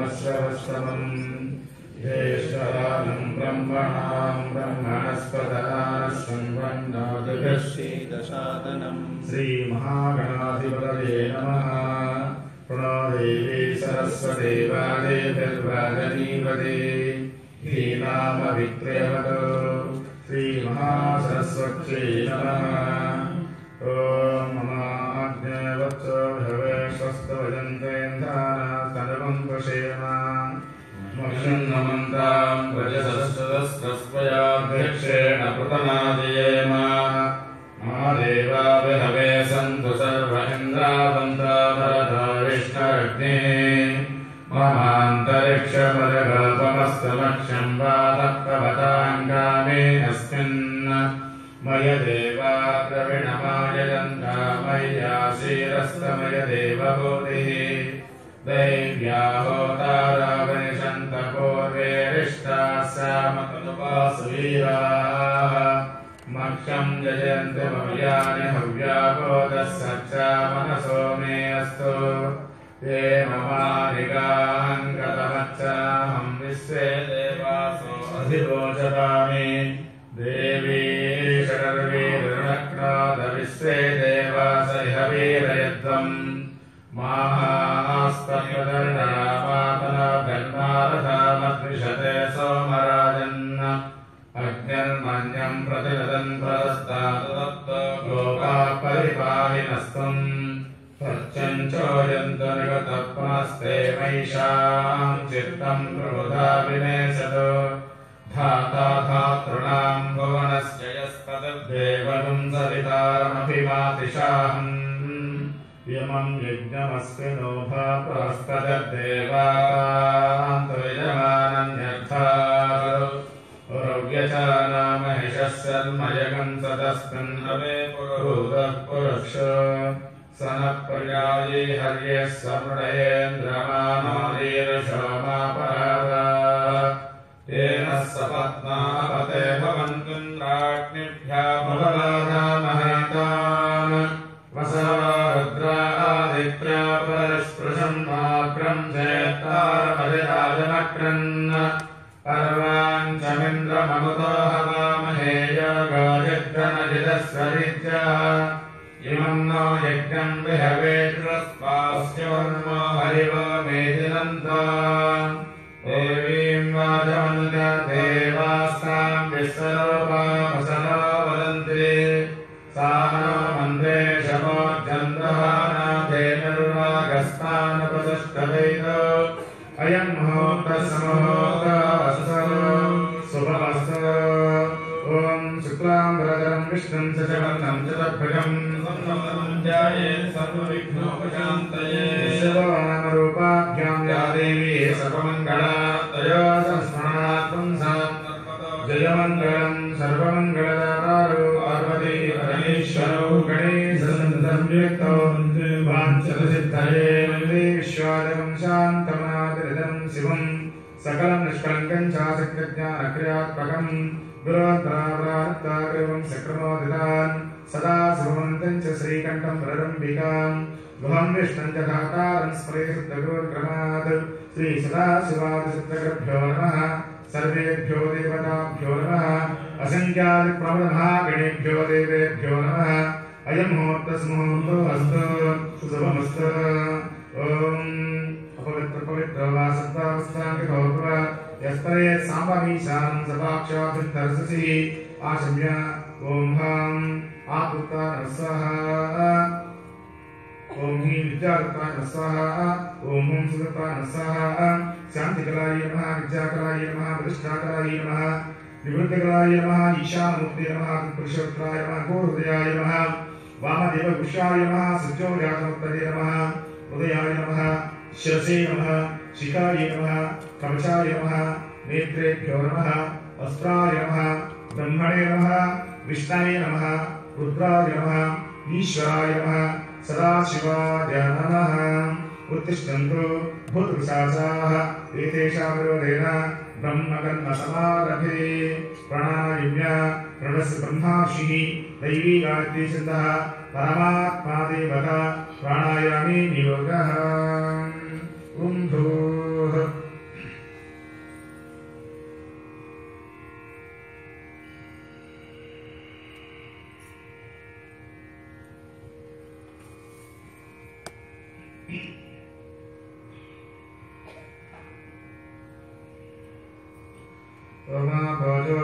सहस्रवत्सरम् ज्येष्ठराजं ब्रह्मणां ब्रह्मणस्पदाः संवन्नोतिभिश्रीदशादनम् श्रीमहागणाधिपतये नमः। प्रणो देवी सरस्वती वादेभिर्वाजनीपते धीनामवित्रयवतो श्रीमहासरस्वत्यै नमः। ॐ ममाज्ञवत्सो भवे स्वस्तवजन्तेन्द्राः सर्वं पशेमा मोक्षन्नमन्तां व्रजसस्तस्वयाध्यक्षेण पृतनादयेम महादेवा विहवे सन्तु सर्व इन्द्रावन्ता भरता विष्णुरग्निः ममान्तरिक्षपदकल्पमस्तमक्षं वातः अस्मिन् मय देवा द्रविणमायजन्ता मय्याशीरस्तमय देवभूतिः दैव्या होतारावनिषन्त पूर्वेरिष्टाः सामतनुपासुवीराः मक्षं जयन्तु मव्यानि हव्यापोदः सच्चा मनसो मे अस्तु ये ममानिगाङ्गतमच्चाहं विश्वे देवासो अधिरोचतामि देवी षडर्वीर्णक्राद विश्वे देवास इह वीरयध्वम् माहास्पत्यदर्शनामातनाभ्यन्मारथामद्विषते सोमराजन् अग्निर्मन्यं प्रतिनदन् परस्तादुदत्तो लोकाः परिपाहिनस्त्वम् प्रत्यञ्चोयन्तु निगतः पुनस्ते मयिषां चित्तं प्रबुधा विनेशतु धाता धातॄणां भुवनस्य यस्तद्देवगुं सवितारमभिमातिशाहम् यमं यज्ञमस्ति नो भाप्रस्तदेवान्तो यजमानन्यर्थात् उरव्यचानामहिषस्सन्मयगं सदस्मिन् हवे पुरुहूतः पुरुष स नः पर्यायी हर्यः समृडयेन्द्रमानोरीर्षोमापरादा तेन सपत्नापते भवन्त्विन्द्राग्निभ्या भवदामहेतान् वसवरुद्रादित्या परस्पृशन्माग्रं चेत्तारमधिराजमक्रन् पर्वाञ्चमिन्द्रममुतो हवामहे योगायज्ञनजिदस्वरित्या इमं नो यज्ञं विहवेद्रस्वास्योर्मो हरिवो मेदिनन्ता देवीं वाचमनुजा देवास्तां विश्वरूपामसनो वदन्ति सा नो मन्त्रे शमोर्जन्दहानाथेनुर्वागस्तानुपसुष्टवैतो अयं मुहूर्तसमुहूर्तस्तु शुभमस्तु। ॐ शुक्लाम्बरधरं विष्णुं शशिवर्णं चतुर्भुजं ध्यायेत् सर्वविघ्नोपशान्तये शिवनामरूपाभ्यां या देवी सर्वमङ्गला तया संस्मरणात् पुंसां जयमङ्गलं सर्वमङ्गलदातारो पार्वती परमेश्वरो गणेशसंयुक्तो वाञ्छितसिद्धये वन्दे विश्वादिकं शान्तमनादिहृदं शिवं सकलं निष्कलङ्कं चासक्तज्ञानक्रियात्मकं गुरोद्भरावरात्ताग्रवं सक्रमोदितान् सदा सुमन्तं च श्रीकण्ठं वरदम्बिकां गुहं विष्णुं च धातारं स्मरेशुद्धगुरुर्क्रमात् श्रीसदाशिवादिसिद्धगुरुभ्यो नमः। सर्वेभ्यो देवताभ्यो नमः। असंख्यादिप्रमदमहागणेभ्यो देवेभ्यो नमः। अयं मुहूर्तस्मुहूर्तो अस्तु शुभमस्तु। ॐ अपवित्र वा सत्तावस्थापितोऽत्र यस्तरे साम्बवीशानं सपाक्षाभिर्दर्शसि आशम्य ॐ हां आकृता स्वाहा ॐ हीं विद्याकृता स्वाहा ॐ हुं सुकृता स्वाहा शान्तिकलाय नमः विद्याकलाय नमः प्रतिष्ठाकलाय नमः निवृत्तिकलाय नमः ईशानमूर्ते नमः पुरुषोत्तराय नमः गोहृदयाय नमः वामदेवगुष्याय नमः सज्जोजातमुत्तरे नमः हृदयाय नमः शिरसे नमः शिखाय नमः कवचाय नमः नेत्रेभ्यो नमः अस्त्राय नमः ब्रह्मणे नमः विष्णवे नमः रुद्राय नमः ईश्वराय नमः सदाशिवाय नमः। उत्तिष्ठन्तु भूतपिशाचाः एतेषां विरोधेन ब्रह्मकर्मसमारभे प्राणायाम्य प्रणस्य ब्रह्मार्षिः दैवी गायत्री छन्दः परमात्मा देवता प्राणायामे नियोगः। ॐ भूः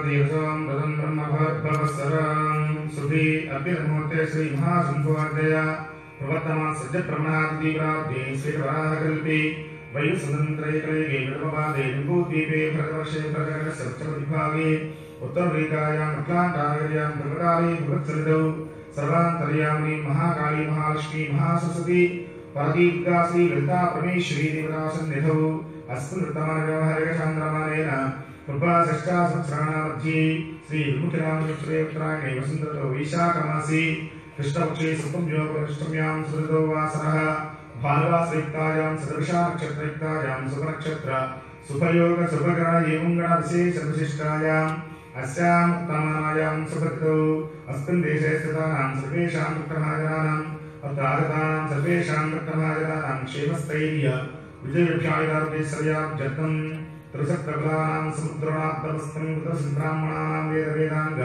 तीर्थं पदं ब्रह्मभवत्सरं सुधी अभ्यनमोते श्री महासंभवादया प्रवर्तमान सज्ज प्रमाणादिप्राप्ति श्रीवराहकल्पे वयुसुतन्त्रैकैके विद्मपादे निम्बूद्वीपे भरतवर्षे प्रकरणसप्तमविभागे उत्तरवेकायां अट्लाण्टानगर्यां भगवताले भगवत्सरितौ सर्वान्तर्यामिनी महाकाली महालक्ष्मी महासरस्वती पादीर्घा श्री ललिता परमेश्वरी देवतासन्निधौ अस्मृतमानव्यवहारिकचान्द्रमानेन कृपाषष्ठासहस्राणामध्ये श्री विमुखरामचन्द्रे उत्तरायणे वसन्ततो वैशाखमासे कृष्णपक्षे सुपञ्चोपरिष्टम्यां सुहृदो वासरः भानुवासयुक्तायां सदृशा नक्षत्रयुक्तायां शुभनक्षत्र शुभयोग शुभगण एवं गणविशेषविशिष्टायाम् अस्यां उत्तमायां सुभृतौ अस्मिन् देशे स्थितानां सर्वेषां भक्तमहाजनानाम् अत्रागतानां सर्वेषां भक्तमहाजनानां क्षेमस्थैर्य विजयभ्यायुधार्पेश्वर्याब्जतं त्रिसप्तकुलानां समुद्रनात्तमस्तं कृतसम्ब्राह्मणानां वेदवेदाङ्ग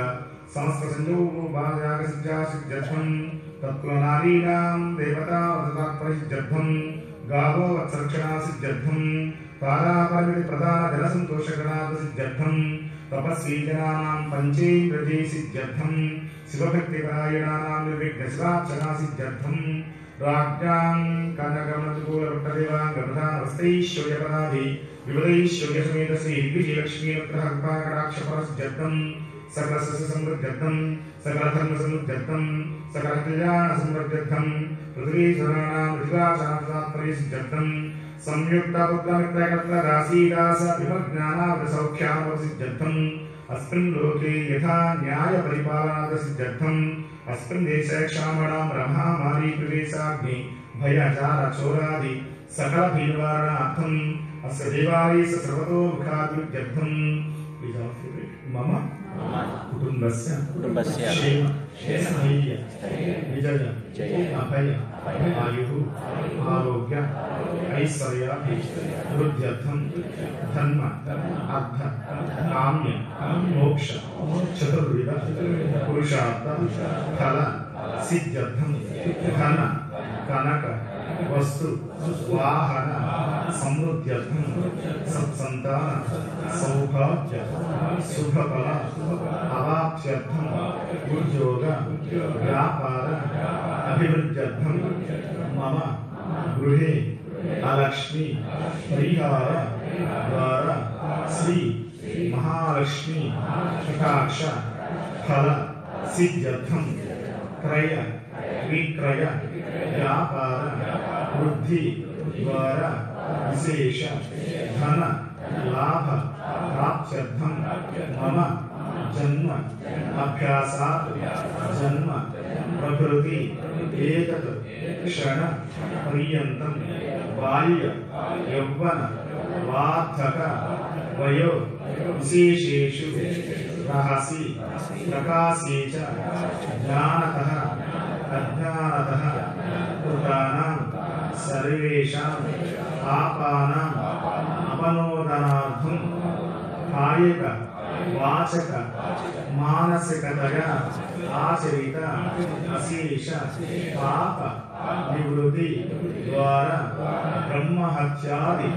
समस्तसंयोगोपायागसिद्ध्यासिद्ध्यर्थं तत्कुलनारीणां देवतावदतात्परिसिद्ध्यर्थं गावो वत्सरक्षणासिद्ध्यर्थं तारापरिमितप्रधानजनसन्तोषगणादसिद्ध्यर्थं तपस्वी जनानां पञ्चेन्द्रियसिद्ध्यर्थं शिवभक्तिपरायणानां निर्विघ्नशिवार्चनासिद्ध्यर्थं राज्ञां कनकमनुकूलभट्टदेवाङ्गप्रधानवस्तैश्वर्यपदादि विविधैश्वर्यसमेत श्री विजयलक्ष्मीनुग्रहकृपाकटाक्षफलसिद्ध्यर्थं सकलसस्यसमृद्ध्यर्थं सकलधर्मसमृद्ध्यर्थं सकलकल्याणसमृद्ध्यर्थं पृथ्वीधराणां पृथिवाचारतात्पर्यसिद्ध्यर्थं संयुक्तपुत्रमित्रकर्तराशीदास विमज्ञानावसौख्यावसिद्ध्यर्थं अस्मिन् लोके यथा न्यायपरिपालनादसिद्ध्यर्थं अस्मिन् देशे क्षामणां ब्रह्मामारी प्रवेशाग्नि भयाचारचोरादि सकलभीनिवारणार्थं अस्य देवालयस्य सर्वतोमुखाभिवृद्ध्यर्थं मम कुटुम्बस्य क्षेम स्थैर्य विजय अभय आयुः आरोग्य ऐश्वर्य वृद्ध्यर्थं धर्म अर्थ काम्य मोक्ष चतुर्विध पुरुषार्थ फल सिद्ध्यर्थं धन कनक वस्तु वाहन समृद्ध्यर्थं सत्संतान सौभाग्य सुखफल अवाप्त्यर्थं उद्योग व्यापार अभिवृद्ध्यर्थं मम गृहे अलक्ष्मी परिहार द्वारा श्री महालक्ष्मी कटाक्ष फल सिद्ध्यर्थं क्रय विक्रय व्यापार वृद्धि द्वारा विशेष धन लाभ प्राप्त्यर्थं मम जन्म अभ्यासात् जन्म प्रभृति एतत् क्षण पर्यन्तं बाल्य यौवन वार्धक वयो विशेषेषु रहसि प्रकाशे च ज्ञानतः अज्ञानतः कृतानां सर्वेषां पापानां अपनोदनार्थं कायिक वाचक मानसिकतया आचरित अशेष पाप निवृत्ति द्वारा ब्रह्महत्यादि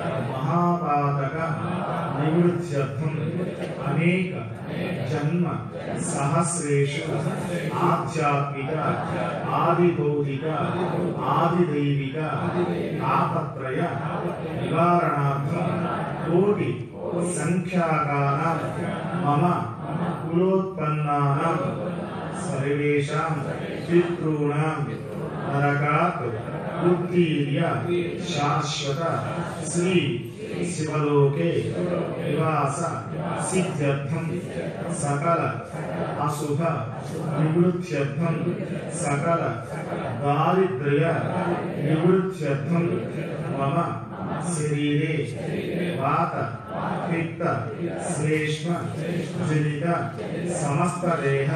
महापातक निवृत्त्यर्थं अनेक जन्म सहस्रेषु आध्यात्मिक आदिभौतिक आदिदैविक तापत्रय निवारणार्थं कोटि संख्याकानां मम कुलोत्पन्नानां सर्वेषां पितॄणां नरकात् उत्तीर्य शाश्वत श्री शिवलोके निवास सिद्ध्यर्थं सकल अशुभ निवृत्त्यर्थं सकल दारिद्र्य निवृत्त्यर्थं मम शरीरे वात पित्त श्लेष्म जनित समस्त देह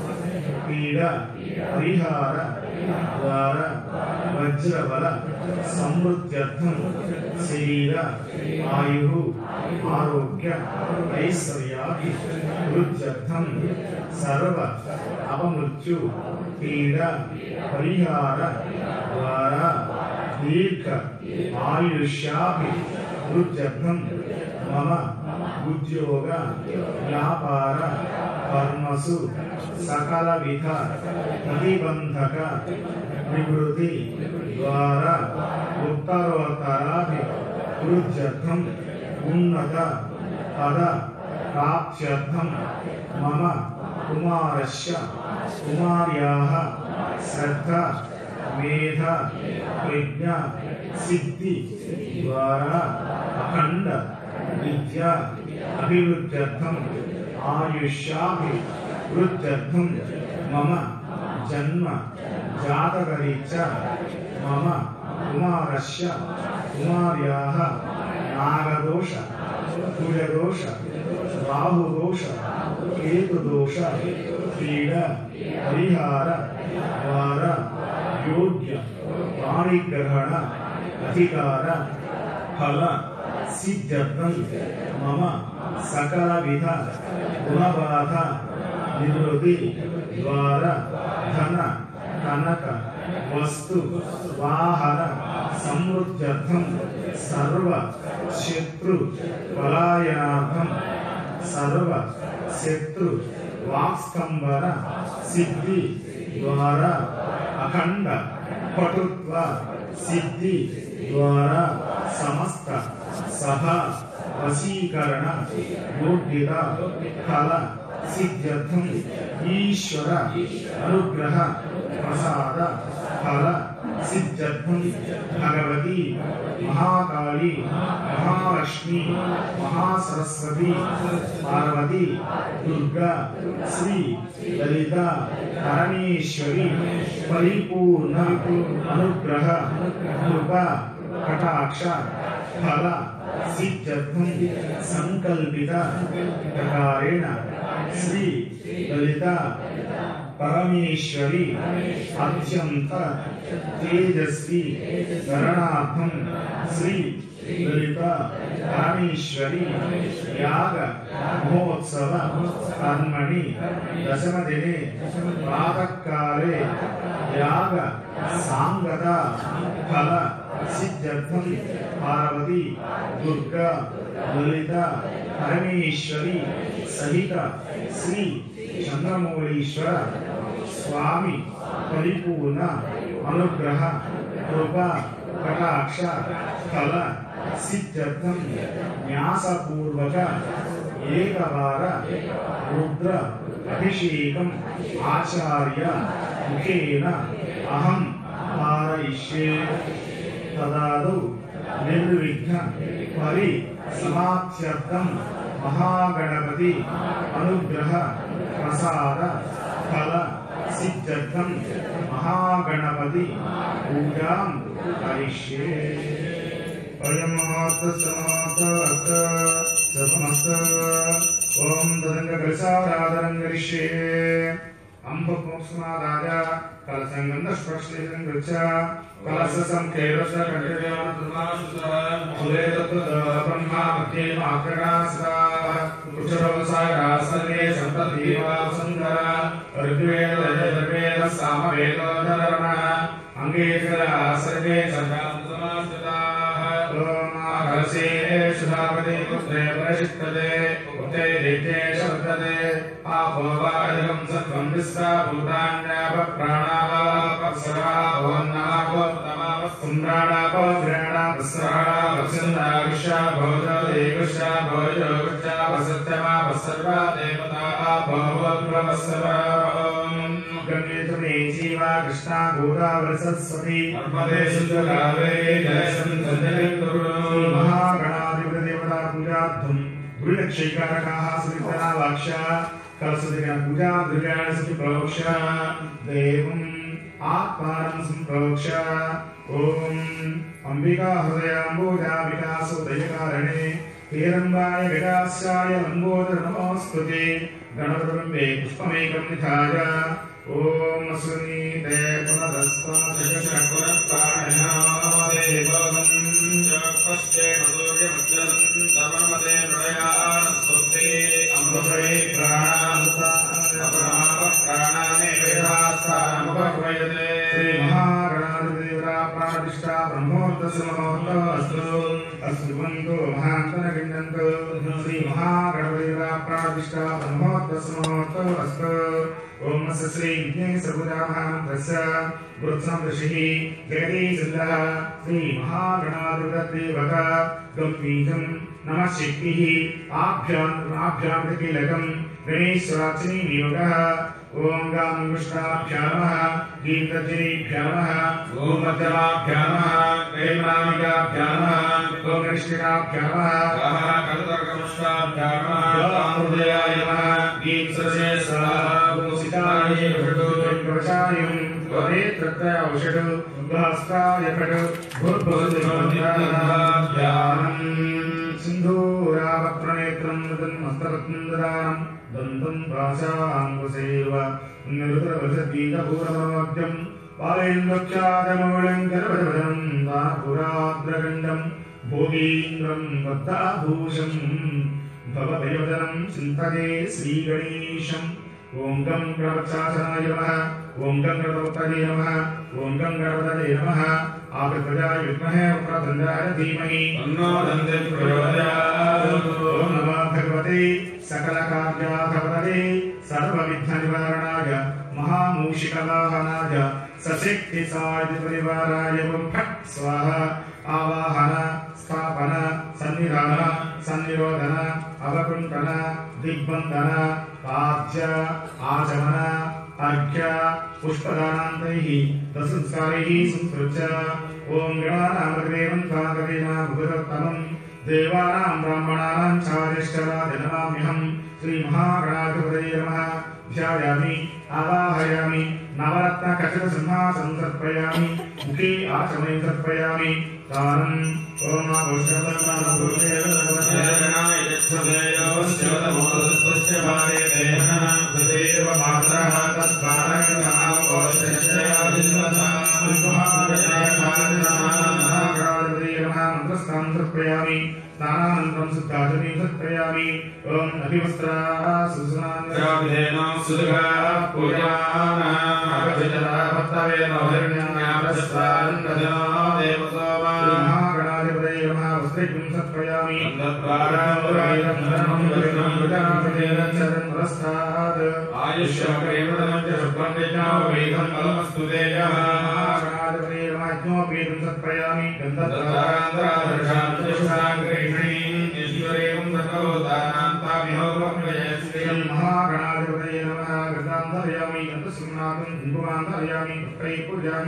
पीड़ा परिहार द्वारा वज्रबल समृद्ध्यर्थं शरीर आयुः आरोग्य ऐश्वर्यादि वृद्ध्यर्थं सर्व अपमृत्यु पीड़ा परिहार द्वारा दीर्घ आयुष्याभिवृद्ध्यर्थं मम ఉద్యోగ వ్యాపార కర్మసు సకల విధ ప్రతిబంధక నివృత్తి ద్వారా ఉత్తరోత్తరాభివృద్ధ్యర్థం ఉన్నత పద ప్రాప్త్యర్థం మమ కుమారస్య కుమార్యాః శ్రద్ధ మేధ ప్రజ్ఞ సిద్ధి ద్వారా అఖండ విద్యా అభివృద్ధ్యర్థం ఆయుష్యాభివృద్ధ్యర్థం మమ జన్మ జాతకరీత్యా మమ కుమారస్య కుమార్యాః నాగదోష కుజదోష రాహుదోష కేతుదోష పీడ పరిహార ద్వారా యోగ్య పాణిగ్రహణ అధికార ఫల సిద్ధ్యర్థం మమ సకల విధ గుణబాధ నివృత్తి ద్వారా ధన కనక వస్తు వాహన సమృద్ధ్యర్థం సర్వ శత్రు పలాయనార్థం సర్వ శత్రు వాక్స్తంభన సిద్ధి ద్వారా అఖండ పటుత్వ సిద్ధి ద్వారా సమస్త సభ వశీకరణ యోగ్యత ఫల సిద్ధ్యర్థం ఈశ్వర అనుగ్రహ ప్రసాద ఫల సిద్ధ్యర్థం భగవతి మహాకాళి మహాలక్ష్మి మహాసరస్వతి పార్వతి దుర్గా శ్రీ లలిత పరమేశ్వరి పరిపూర్ణ అనుగ్రహ కృప కటాక్ష ఫల సిద్ధ్యర్థం సంకల్పిత ప్రకారేణ శ్రీ లలిత పరమేశ్వరి అత్యంత తేజస్వి కరణార్థం శ్రీ లలిత పరమేశ్వరి యాగ మహోత్సవ కర్మణి దశమదినే ప్రాతకాలే యాగ సాంగత ఫల సిద్ధ్యర్థం పార్వతి దుర్గా లలిత పరమేశ్వరి సహిత శ్రీ చంద్రమౌళీశ్వర స్వామి పరిపూర్ణ అనుగ్రహ కృప కటాక్ష ఫల సిద్ధ్యర్థం న్యాసపూర్వక ఏకవార రుద్ర అభిషేకం ఆచార్య ముఖేన అహం పారయిష్యే తదాదౌ నిర్విఘ్న పరి సమాప్త్యర్థం మహాగణపతి అనుగ్రహ ప్రసాద ఫల సిద్ధ్యర్థం మహాగణపతి పూజాం కరిష్యే. ఓం తదంగ కరిష్యే. అంబుక్స్మాదాయ కలసంగంధస్పర్శేతం గచ్చ కలససం కేరస కంఠేన బ్రహ్మా మధ్యే మాత్రగాసా పురుషోసాయాసనే సంతతీవా సుందర ఋగ్వేద యజుర్వేద సామవేద ధరణ అంగేకర సర్వే సదాంతమాస్తదాః ఓం ఆకలసే సుధాపతి పుత్రే పరిషిక్తతే ఉత్తే దితే శబ్దతే ఆపోవాయకం సత్వం విశ్వా భూతాన్యాప ప్రాణావాపస్సరా భవన్నాభోత్తమావస్సుమ్రాణాపగ్రాణాపస్సరా వక్షందావిషా భోజదేవిషా భోజో విషా వసత్యమాపస్సర్వా దేవతా భోవద్భవస్సరా. గంగే తుమే జీవా కృష్ణా గోదావరి సరస్వతి నర్మదే సింధు కావేరీ జలసంధు మహాగణాధిపతి దేవతా పూజార్థం గురులక్షైకారకాః సువిత్తనావాక్ష కలసదిన పూజా ద్రవ్యాణి సంప్రోక్ష దేవం ఆత్మానం సంప్రోక్ష. ఓం అంబికా హృదయాంబోజా వికాసోదయకారణే హేరంబాయ వికాసాయ లంబోదర నమోస్తుతే గణపతింబే పుష్పమేకం నిధాయ. ఓం అస్వనీతే పునరస్వాదేవం జపస్యే మధుర్యమచ్చరం సమనమదే నృయానస్వస్తే అమృతే ప్రాణానే వేదాస్థానముపక్రయతే. శ్రీ మహాగణాధిపతిదేవతా ప్రాణప్రతిష్ఠా బ్రహ్మోత్తరస్య మనోత్తరస్తు. అస్తు భవంతు మహాంతన గిండంతు. శ్రీ మహా प्राणदिष्टा ब्रह्मोत्तस्मोत्तरस्तु ओम नमः श्री विद्ये सर्वजामहामन्त्रस्य गुरुत्सं ऋषिः जगति सिद्धः श्री महागणाधिपतिदेवक गम्भीरं नमः शक्तिः आभ्यां कीलकं गणेश्वरार्चनी नियोगः ओम गांगुष्टाभ्यां नमः गीतजरीभ्यां नमः ओम मध्यमाभ्यां नमः वैमानिकाभ्यां नमः ओम कृष्णाभ्यां नमः कलतर्कमुष्टाभ्यां नमः अमृतयाय नमः गीतससे स्वाहा ओम सीताय प्रवचायं वदे तत्र औषधो भास्काय पठो भूर्भुवस्सुभ्यां सिन्धूरावप्रणेत्रं मस्तरत्नदानं दन्तं भाषाङ्गुसेव निरुतरवसद्गीतपूरममध्यं पालयन्द्वक्षादमौलं करवदनं दानपुराद्रगण्डं भोगीन्द्रं बद्धाभूषं भवभयवदनं चिन्तये श्रीगणेशम् ओम गं गणपत्यासनाय नमः ओम गं गणपतये नमः ओम गं गणपतये नमः आकृतजाय विद्महे वक्रतुण्डाय धीमहि तन्नो दन्ते प्रचोदयात् ओम नमः भगवते सकलकार्यार्थपतये सर्वविघ्ननिवारणाय महामूषिकवाहनाय सशक्तिसायुधपरिवाराय फट् स्वाहा आवाहन स्थापन सन्निधान सन्निरोधन अवकुण्ठन दिग्बन्धन पाद्य आचमन अर्घ्य पुष्पदानान्तैः तत्संस्कारैः संस्कृत्य ओम गणानामग्रेवं काकवेना भूतोत्तमं देवानां ब्राह्मणानां चारिष्टराजनमाम्यहं श्रीमहागणाधिपतये नमः ध्यायामि आवाहयामि नवरत्नखचितसिंहासनं समर्पयामि मुखे आचमनीं समर्पयामि तारम् ओम समर्पयामि स्नानानन्तरं शुद्धाचमनीं समर्पयामि ओम अभिवस्त्रा सुसुनान् सुदगा पूजाना अभिजला भक्तवे नवहिरण्याप्रस्तारं कजना देवसोमा महागणाधिपतये नमः वस्त्रेकं समर्पयामि तद्वारां प्रस्ताद् आयुष्यप्रेमदनं च शुभं वेदं फलमस्तु तेजः महागणाधिपतये नमः यज्ञोपवीतं समर्पयामि ईश्वरेवं महागणाधिपतये नमः गन्धान्तर्यामि गन्धसिंहासनं कुङ्कुमान्तर्यामि पुष्पैः पूजयामि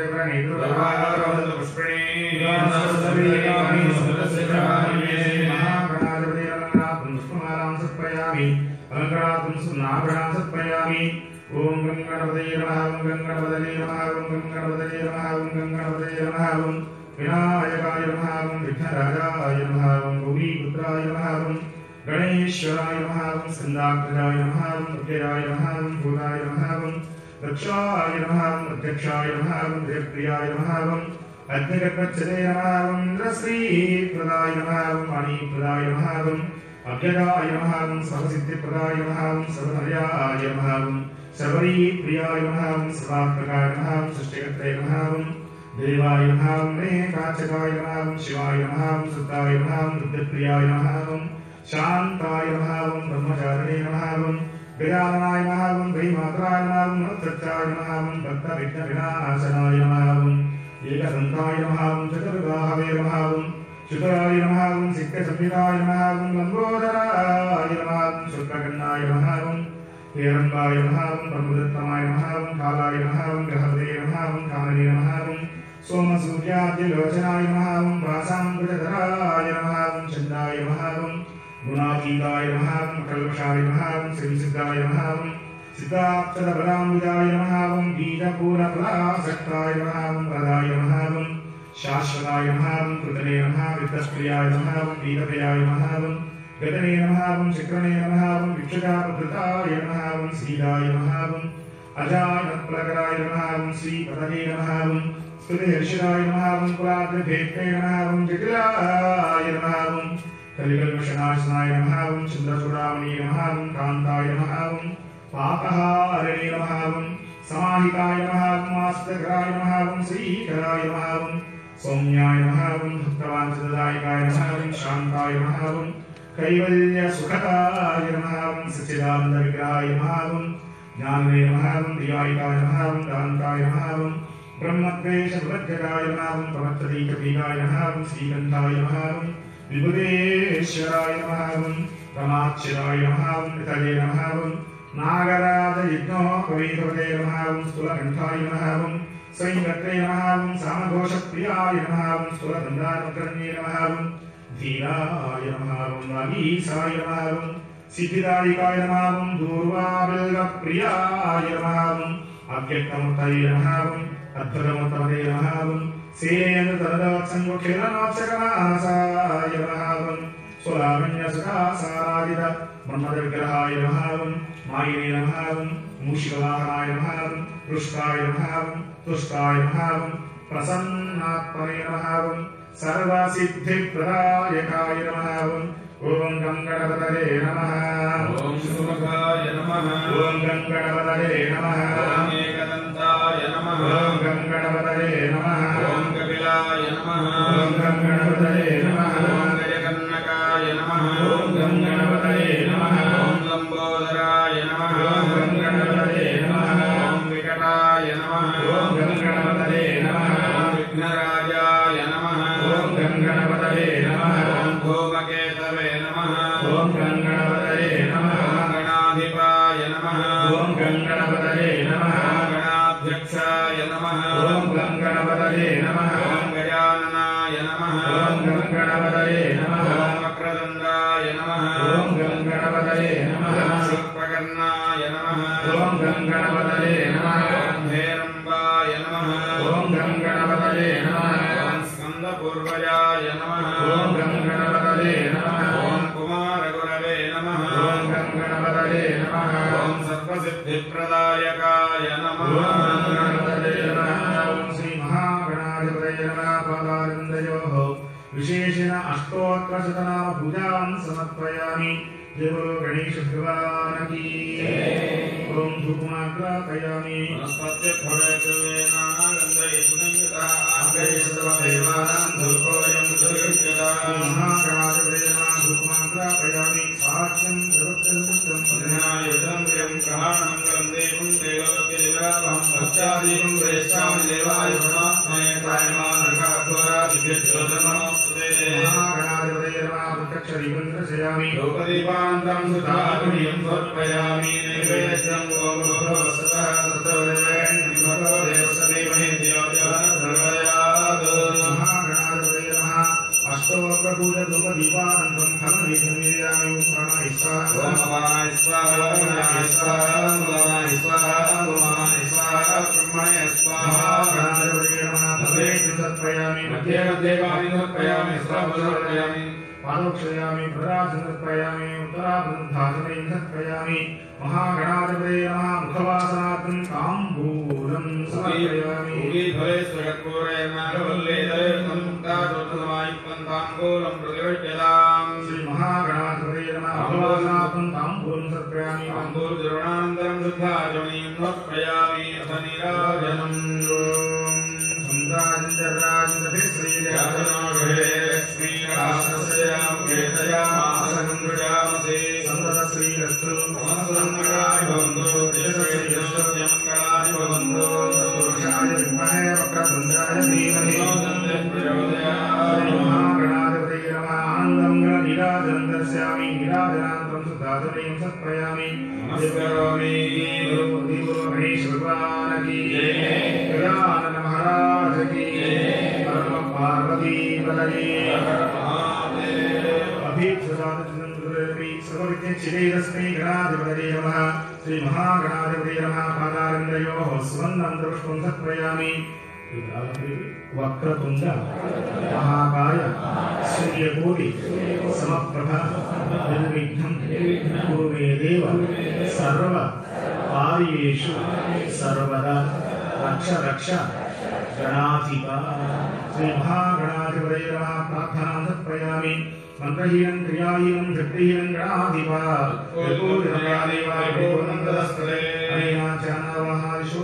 महागणाधिपतये नमः पुष्पमालां समर्पयामि अलङ्कारार्थं सुनाभरणां समर्पयामि ओम गं गणपतये नमः ओम गं गणपतये नमः ओम गं गणपतये नमः ओम गं गणपतये नमः ओम विनायकाय नमः ओम विघ्नराजाय नमः ओम गौरीपुत्राय नमः ओम गणेश्वराय नमः ओम स्कन्दाग्रजाय नमः ओम अव्ययाय नमः ओम भूताय नमः ओम दक्षाय नमः ओम अध्यक्षाय नमः ओम जयप्रियाय नमः ओम अग्निगर्भच्छते नमः ओम इन्द्रश्रीप्रदाय नमः ओम वाणीप्रदाय नमः ओम अव्ययाय नमः ओम सर्वसिद्धिप्रदाय नमः ओम सर्वहर्याय नमः ओम सर्वरीप्रियाय नमः ओम सर्वात्मकाय नमः ओम सृष्टिकर्ताय नमः ओम देवाय नमः ओम मेघाचकाय नमः ओम शिवाय नमः ओम सुताय नमः ओम रुद्रप्रियाय नमः ओम शान्ताय नमः ओम ब्रह्मचारिणे नमः ओम गजाननाय नमः ओम भीमात्राय नमः ओम नमस्कृत्याय नमः ओम भक्तविघ्नविनाशनाय नमः ओम एकदन्ताय नमः ओम चतुर्बाहवे नमः ओम शुक्राय नमः ओम सिद्धसंहिताय नमः ओम लंबोदराय नमः ओम शुक्लकर्णाय नमः ओम हेरम्बाय नमः ओम ब्रह्मदत्तमाय नमः ओम कालाय नमः ओम ग्रहपतये नमः ओम कामने नमः ओम सोमसूर्याद्यलोचनाय नमः ओम भासाम्बुजधराय नमः ओम चन्द्राय नमः ओम गुणातीताय नमः ओम कल्पशाय नमः ओम श्रीसिद्धाय नमः ओम सिद्धाक्षरबलाम्बुजाय नमः ओम बीजपूर्णफलासक्ताय नमः ओम वरदाय नमः ओम शाश्वताय नमः ओम कृतने नमः विद्वत्प्रियाय नमः ओम वीरप्रियाय नमः ओम गतने नमः ओम शिक्रणे नमः ओम विक्षुजापकृताय नमः ओम श्रीदाय नमः ओम अजायनप्लकराय नमः ओम श्रीपतये नमः ओम स्तुतिहर्षिताय नमः ओम कुलाद्रिभेत्ते नमः ओम जटिलाय नमः ओम कलिकल्मषनाशनाय नमः ओम चन्द्रचूडामणि नमः ओम कान्ताय नमः ओम पापहारिणे नमः ओम समाहिताय नमः ओम आस्तिकराय नमः ओम श्रीकराय नमः ओम सौम्याय नमः ओम भक्तवाञ्छितदायकाय नमः ओम शान्ताय नमः ओम कैवल्य सुखताय नमः सच्चिदानंद विग्रहाय नमः ज्ञानवे नमः धियायिकाय नमः दानकाय नमः ब्रह्मद्वेष विवर्जकाय नमः पवित्रदीपदीकाय नमः श्रीगंधाय नमः विभुदेश्वराय नमः रमाच्युताय नमः नितये नमः नागराज यज्ञो कवितवते नमः स्थूलकण्ठाय नमः संगत्रे नमः सामघोषप्रियाय नमः स्थूलदण्डानुकरण्ये नमः धीराय नमः वागीसाय नमः सिद्धिदायिकाय नमः दूर्वाबिल्वप्रियाय नमः अव्यक्तमूर्तये नमः अद्भुतमूर्तये नमः सेयन्तरदवत्सङ्गोखिलनाथकनासाय नमः स्वलावण्यसुखासारादित ब्रह्मविग्रहाय नमः मायिने नमः मूषिकवाहनाय नमः रुष्टाय नमः तुष्टाय नमः प्रसन्नात्मने नमः सर्वसिद्धिप्रदायकाय नमः ओम गंगणपतये नमः ओम सुमुखाय नमः ओम गंगणपतये नमः ओम एकदन्ताय नमः ओम गंगणपतये नमः ओम कपिलाय नमः ओम गंगणपतये नमः ओम गजकर्णकाय नमः ओम गंगणपतये नमः ओम लंबोदराय नमः ओम गंगणपतये नमः ओम विकटाय नमः ओम गंगणपतये नमः ओम विघ्नराजाय नमः ओम गंगणपतये नमः ओम धूमकेतवे नमः ओम गंगणपतये नमः ओम गणाधिपाय नमः ओम गंगणपतये नमः ओम गणाध्यक्षाय नमः ओम गंगणपतये नमः ओम गजाननाय नमः ओम गंगणपतये नमः ओम वक्रतुण्डाय नमः ओम गंगणपतये नमः ओम शूर्पकर्णाय नमः ओम गंगणपतये नमः ओम हेरम्बाय नमः ओम गंगणपतये नमः ओम स्कन्दपूर्वजाय नमः ओम गंगणपतये नमः ओम कुमारगुरवे नमः ओम गंगणपतये नमः ओम सर्वसिद्धिप्रदायकाय नमः ओम गंगणपतये नमः ओम श्री महागणाधिपतये नमः पादारविन्दयोः विशेषेण अष्टोत्तरशतनाम पूजां समर्पयामि जय बोलो गणेश भगवान की ओम धूपमाग्रापयामि वनस्पत्य फलत्वेनागन्धै सुनिता आग्रे सर्वदेवानां धूपोऽयं सुदृश्यता महागणाधिपतये नमः धूपमाग्रापयामि साक्ष्यं जगत्संपुष्टं वदनायुधं प्रियं ग्रहाणमङ्गलं देवं देवलोकदेवरावहं भक्त्यादीपं प्रेष्यामि देवाय परमात्मने त्रायमानघात्वरादिभ्यश्चोदनमोऽस्तुते महागणाधिपतये नमः प्रत्यक्षदीपं लोकदीपान्तं सुधातुर्यं समर्पयामि नैवेद्यं गोमोहवसतः तत्त्वदेवेन भगवदेवसदेवहि धियोजनधर्मयात् महागणाधिपतये नमः अष्टोत्तरपूजधूपदीपानन्तरं फलनिधिर्यामि प्राणाय स्वाहा ओम नमः स्वाहा नमः स्वाहा नमः स्वाहा नमः स्वाहा ब्रह्मणे स्वाहा महागणाधिपतये नमः भवेषु तर्पयामि मध्ये मध्ये वाणि समर्पयामि स्वाहा पादोक्षयामि प्रदानं तर्पयामि उत्तराभूधाचमयं तर्पयामि महागणाधिपतये नमः मुखवासनार्थं ताम्बूलं समर्पयामि उगी भवे स्वगत्पूरे मालवल्लेदयं मुक्तादोत्तमायुक्तं ताम्बूलं प्रतिगच्छतां श्री महागणाधिपतये नमः मुखवासनार्थं ताम्बूलं समर्पयामि ताम्बूलद्रवणानन्तरं शुद्धाचमनीं समर्पयामि अथ नीराजनं गणेश भगवान की गजानन महाराज की पार्वती पतये सर्वविद्यचिदेरस्मै गणाधिपतये नमः श्री महागणाधिपतये नमः पादारविन्दयोः सुवर्णमन्त्रपुष्पं समर्पयामि वक्रतुण्ड महाकाय सूर्यकोटि समप्रभ निर्विघ्नं कुरु मे देव सर्व कार्येषु सर्वदा रक्ष रक्ष गणाधिपा श्री महागणाधिपतये नमः प्रार्थनां समर्पयामि मंत्रहीनं क्रियाहीनं शक्तिहीनं गणाधिपा अनेनाचानावहादिषु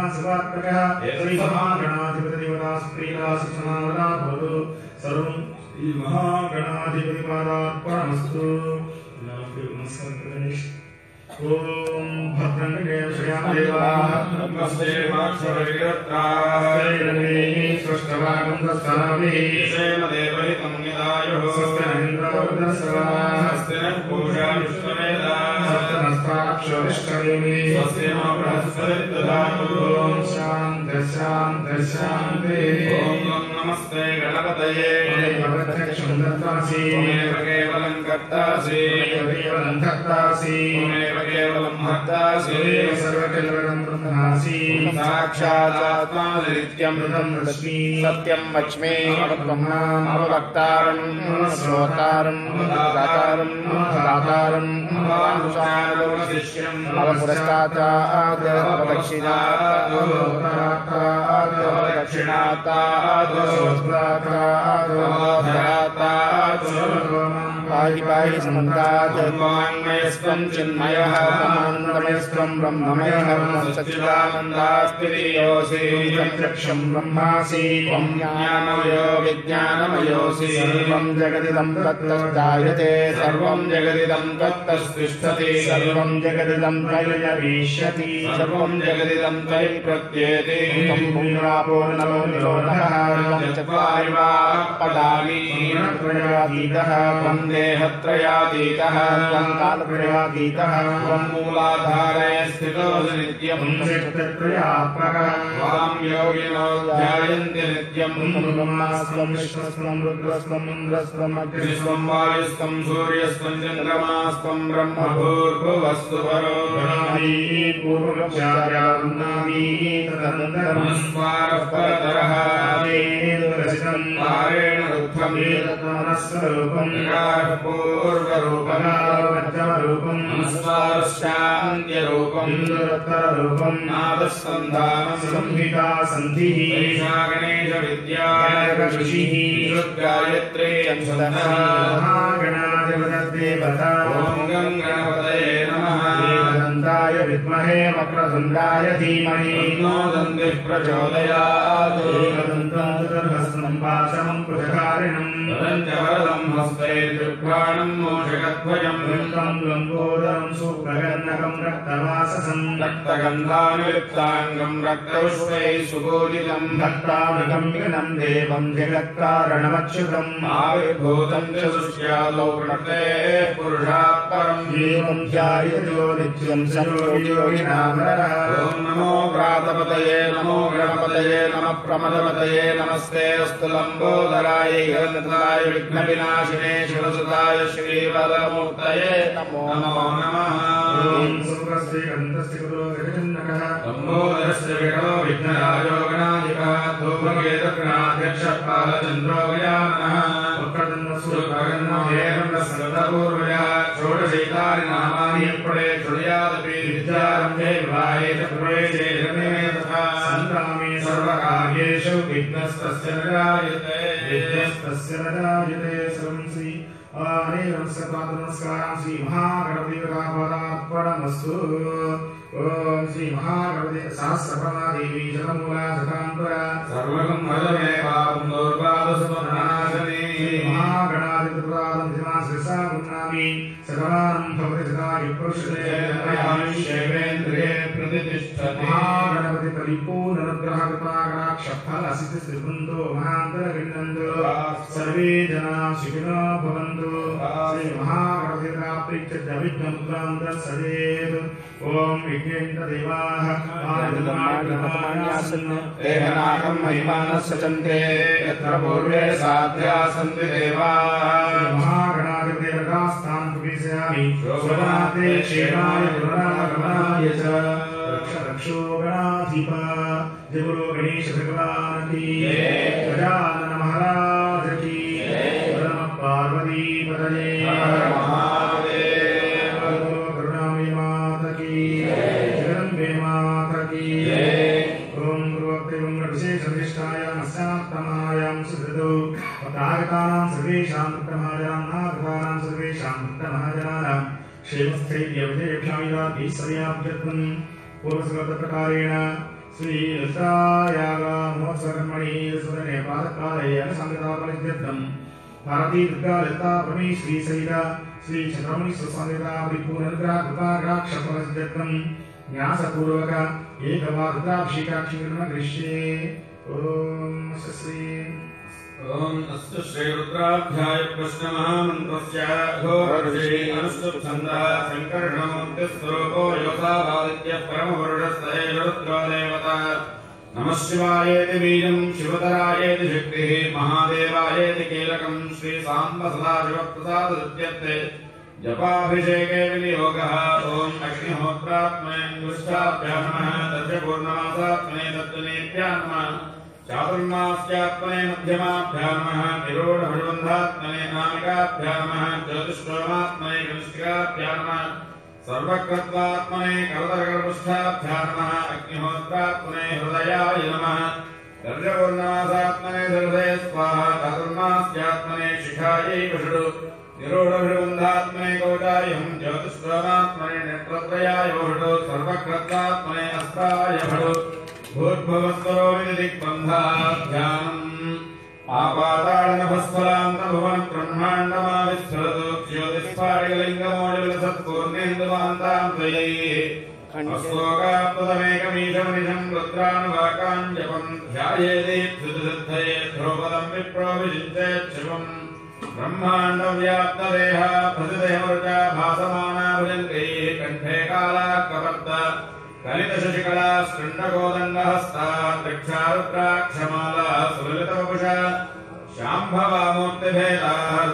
श्री महागणाधिपतिदेवता सुप्रीता सुषमावता भवतु सर्वं श्री महागणाधिपतिपादार्पणमस्तु। ओम भद्रं श्यामदेवाः नमस्ते माक्षरविरत्रास्ते सृष्टवागन्धस्थाभिः क्षेमदेवहितं निदायुः स्वस्ति स्वस्ति नः पूषा विश्ववेदाः स्वस्ति स्वस्ति नो बृहस्पतिर्दधातु ओम शान्ति शान्ति शान्ति। ओम नमस्ते गणपतये प्रत्यक्षं दत्तासि त्वमेव केवलं कर्तासि केवलं धत्तासि त्वमेव केवलं हर्तासि सर्वकेवलं ब्रह्मासि साक्षादात्मानित्यं लक्ष्मी सत्यं वच्मे अवक्तारं श्रोतारं दातारं दातारं शिष्यं अवपुरस्तात् अवदक्षिणात् अवधरात् पाहि पाहि समन्तात् वाङ्मयस्त्वं चिन्मयः ब्रह्मानन्दमयस्त्वं ब्रह्ममयः सच्चिदानन्दास्तिरियोऽसि प्रत्यक्षं ब्रह्मासि त्वं ज्ञानमयो विज्ञानमयोऽसि सर्वं जगदिदं तत्तज्जायते सर्वं जगदिदं तत्तस्तिष्ठति सर्वं जगदिदं त्रयीष्यति सर्वं जगदिदं त्वयि प्रत्येति त्वं भूमिरापो नलो निरोधः त्वं चत्वारि वाक्पदानि त्रयातीतः त्वं देहत्रयातीतः त्वं कालत्रयातीतः त्वं मूलाधारे स्थितोऽसि नित्यं शक्तित्रयात्मकः त्वां योगिनो ध्यायन्ति नित्यं ब्रह्मास्त्वं विष्णुस्त्वं रुद्रस्त्वं इन्द्रस्त्वम् विश्वं वायुस्त्वं सूर्यस्त्वं चन्द्रमास्त्वं ब्रह्म भूर्भुवस्सु परो नमस्कारः परतरः पारेण रुद्धं पूर्वरूपं नमस्कारश्चान्त्यरूपं नादस्सन्धानं संहिता संधिः गणेश विद्या गायत्री महागणाधिपतिर्देवता ॐ गं गणपतये नमः दन्ताय विद्महे वक्रतुण्डाय धीमहि तन्नो दन्तिः प्रचोदयात् एकदन्तं चतुर्हस्तं पाशं कुशकारिणं वरदं हस्ते त्रिभ्राणं मूषकध्वजं वृन्दं लम्बोदरं सुप्रगन्नकं रक्तवाससं रक्तगन्धानुलिप्ताङ्गं रक्तपुष्पैः सुपूजितं भक्तानुगम्यनं देवं जगत्कारणमच्युतम् आविर्भूतं च सुष्यादौ प्रकृतेः पुरुषात् परम् एवं ध्यायतो नित्यं संयोगिनामरः ॐ नमो व्रातपतये नमो गणपतये नमः प्रमदपतये नमस्ते अस्तु लम्बोदराय हिरण्यतलाय विघ्नविनाशिने शिवसुताय श्रीवरमूर्तये नमो नमः ॐ सुप्रस्ते गन्धस्य कुतो गजन्नकः लम्बोदरस्य विकटो विघ्नराजो गणाधिपः धूमकेतुगणाध्यक्षः बालचन्द्रो गजाननः वक्रतुण्डसूर्यभगन्महेरण्डस्कन्दपूर्वया षोडशैतानि नामानि यत्पडे श्रुयादपि विद्यारम्भे विवाहे च प्रवेशे जन्मे तथा सङ्ग्रामे सर्वकार्येषु विघ्नस्तस्य न जायते सर्वं श्री नमस्कारं श्री महागणपतिपदार्पणमस्तु। ओम श्री महागणपति सहस्रप्रभादेवी जगन्मूला जगान्तरा सर्वगं वदमे पापं दुर्वादसुनाशने महागणाधिपतिपादं धिमाश्रेषा गुणामि सर्वानं भवति सदा युपुरुषे आयुष्येवेन्द्रिये प्रतिष्ठति महागणपति परिपूर्णनुग्रह कृपाकटाक्षफल सिद्धिर्भुन्तो महान्तरगृह्णन्तु सर्वे जनाः सुखिनो भवन्तु। श्री महागणपतिप्रीत्यविघ्नमुद्रां सदेव। ओम विघ्नेन्द्रदेवाः देहनाकं महिमानः सचन्ते यत्र पूर्वे साध्या सन्ति देवाः महागणाधिपतिर्गास्थां प्रविशयामि शोभनाते क्षेमाय गुणागमनाय च रक्षो गणाधिपा जगुरो गणेश भगवान की गजानन महाराज की नमः पार्वती पतये महादेव करुणामयी माता की जगदम्बे माता की ओम विशेषविशिष्टायां अस्यात्तमायां सुहृदो पतागतानां सर्वेषां भक्तमहाजनां नागतानां सर्वेषां भक्तमहाजनानां क्षेमस्थैर्यविजयक्षामिदाभिः सर्याभ्यर्थं पूर्वसङ्कल्पप्रकारेण श्री ललितायागा महोत्सवकर्मणि सुदने प्रातःकाले अनुसङ्गताफलसिद्ध्यर्थं भारती दुर्गा ललिता परमेश्वरी सहिता श्री चंद्रमणि स्वामिता परिपूर्णनुग्रह कृपाकटाक्षफलसिद्धं न्यासपूर्वक एकवारुद्राभिषेकाक्षिकर्म करिष्ये। ओम श्री ओम अस्तु श्री रुद्राध्याय प्रश्न महामंत्रस्य घोरऋषि अनुष्टुप छन्दः संकर्षणमूर्ति स्वरूपो योऽसावादित्य परमपुरुषस्य रुद्रो देवता। नमः शिवायेति बीजं शिवतरायेति शक्तिः महादेवायेति कीलकं श्री सांब सदाशिवप्रसादोच्यते जपाभिषेके विनियोगः। ओम अग्निहोत्रात्मने दुष्टाभ्यां नमः दर्शपूर्णमासात्मने तत्त्वनेभ्यां नमः चातुर्मास्यात्मने मध्यमाभ्यां नमः निरोढभृवन्धात्मने नामिकाभ्यां नमः ज्योतिष्टोमात्मने कनिष्ठिकाभ्यां नमः सर्वकृत्वात्मने करदरगर्भस्थाभ्यां नमः अग्निहोत्रात्मने हृदयाय नमः दर्शपूर्णमासात्मने हृदये स्वाहा चातुर्मास्यात्मने शिखायै वषडु निरोढभृवन्धात्मने कौटायं ज्योतिष्टोमात्मने नेत्रत्रयाय वषडु सर्वकृत्वात्मने अस्ताय भडु भूर्भुवस्वरोदिग्बन्धाध्यानम् आपाताळनभस्फलान्तभुवन् ब्रह्माण्डमाविस्फुरतु ज्योतिस्फाटिकलिङ्गमौलिलसत्पूर्णेन्दुमान्तां त्वयैः अस्तोकात्मतमेकमीशमनिशं रुद्रानुवाकान् जपम् ध्यायेदीप्सिद्धये ध्रुवदं विप्रोभिषिञ्चेत् शिवम् ब्रह्माण्डव्याप्तदेह प्रसिदेहवृजा भासमाना भुजङ्गैः कण्ठे कालाकवर्त कलितशशिकला स्कण्डकोदण्डहस्ता दृक्षारुद्राक्षमाला सुललितवपुषा शाम्भवामूर्तिभेदा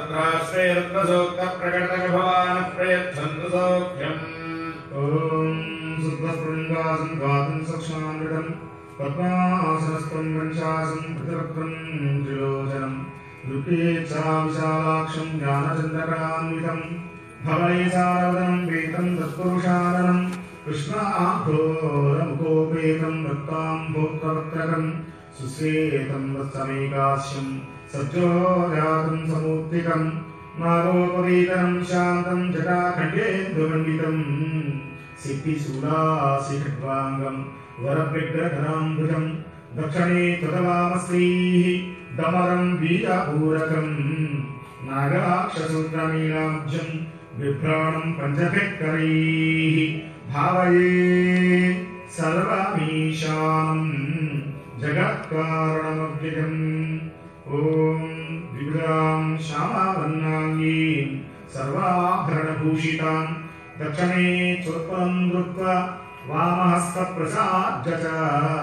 रुद्राश्रयरुद्रसूक्तप्रकटविभवान् प्रयच्छन्तु सौख्यम्। ॐ सुप्तस्फुलिङ्गासं गातुं सक्षमामृतं पद्मासनस्थं वंशासं प्रतिवक्त्रं त्रिलोचनं दुर्गेच्छा विशालाक्षं ज्ञानचन्द्रकलान्वितं भवनेसारवदनं वेदं तत्पुरुषाननं कृष्णाघोरमुखोपेतं रक्ताम्भोक्तवक्त्रकं सुश्वेतं वत्समेकास्यं सज्जोजातं समूर्तिकं नागोपवीतनं शान्तं जटाखण्डेन्दुमण्डितं सिद्धिशूलासिखड्वाङ्गं वरविग्रहराम्बुजं दक्षिणे त्वदवामश्रीः दमरं बीजापूरकं नागाक्षसूत्रमीलाब्जं बिभ्राणं पञ्चभिक्करैः भावये सर्वमीशानं जगत्कारणमव्ययम्। ॐ विभ्रां श्यामावन्नाङ्गीं सर्वाभरणभूषितां दक्षिणे चोत्पलं दृष्ट्वा वामहस्तप्रसाद्य च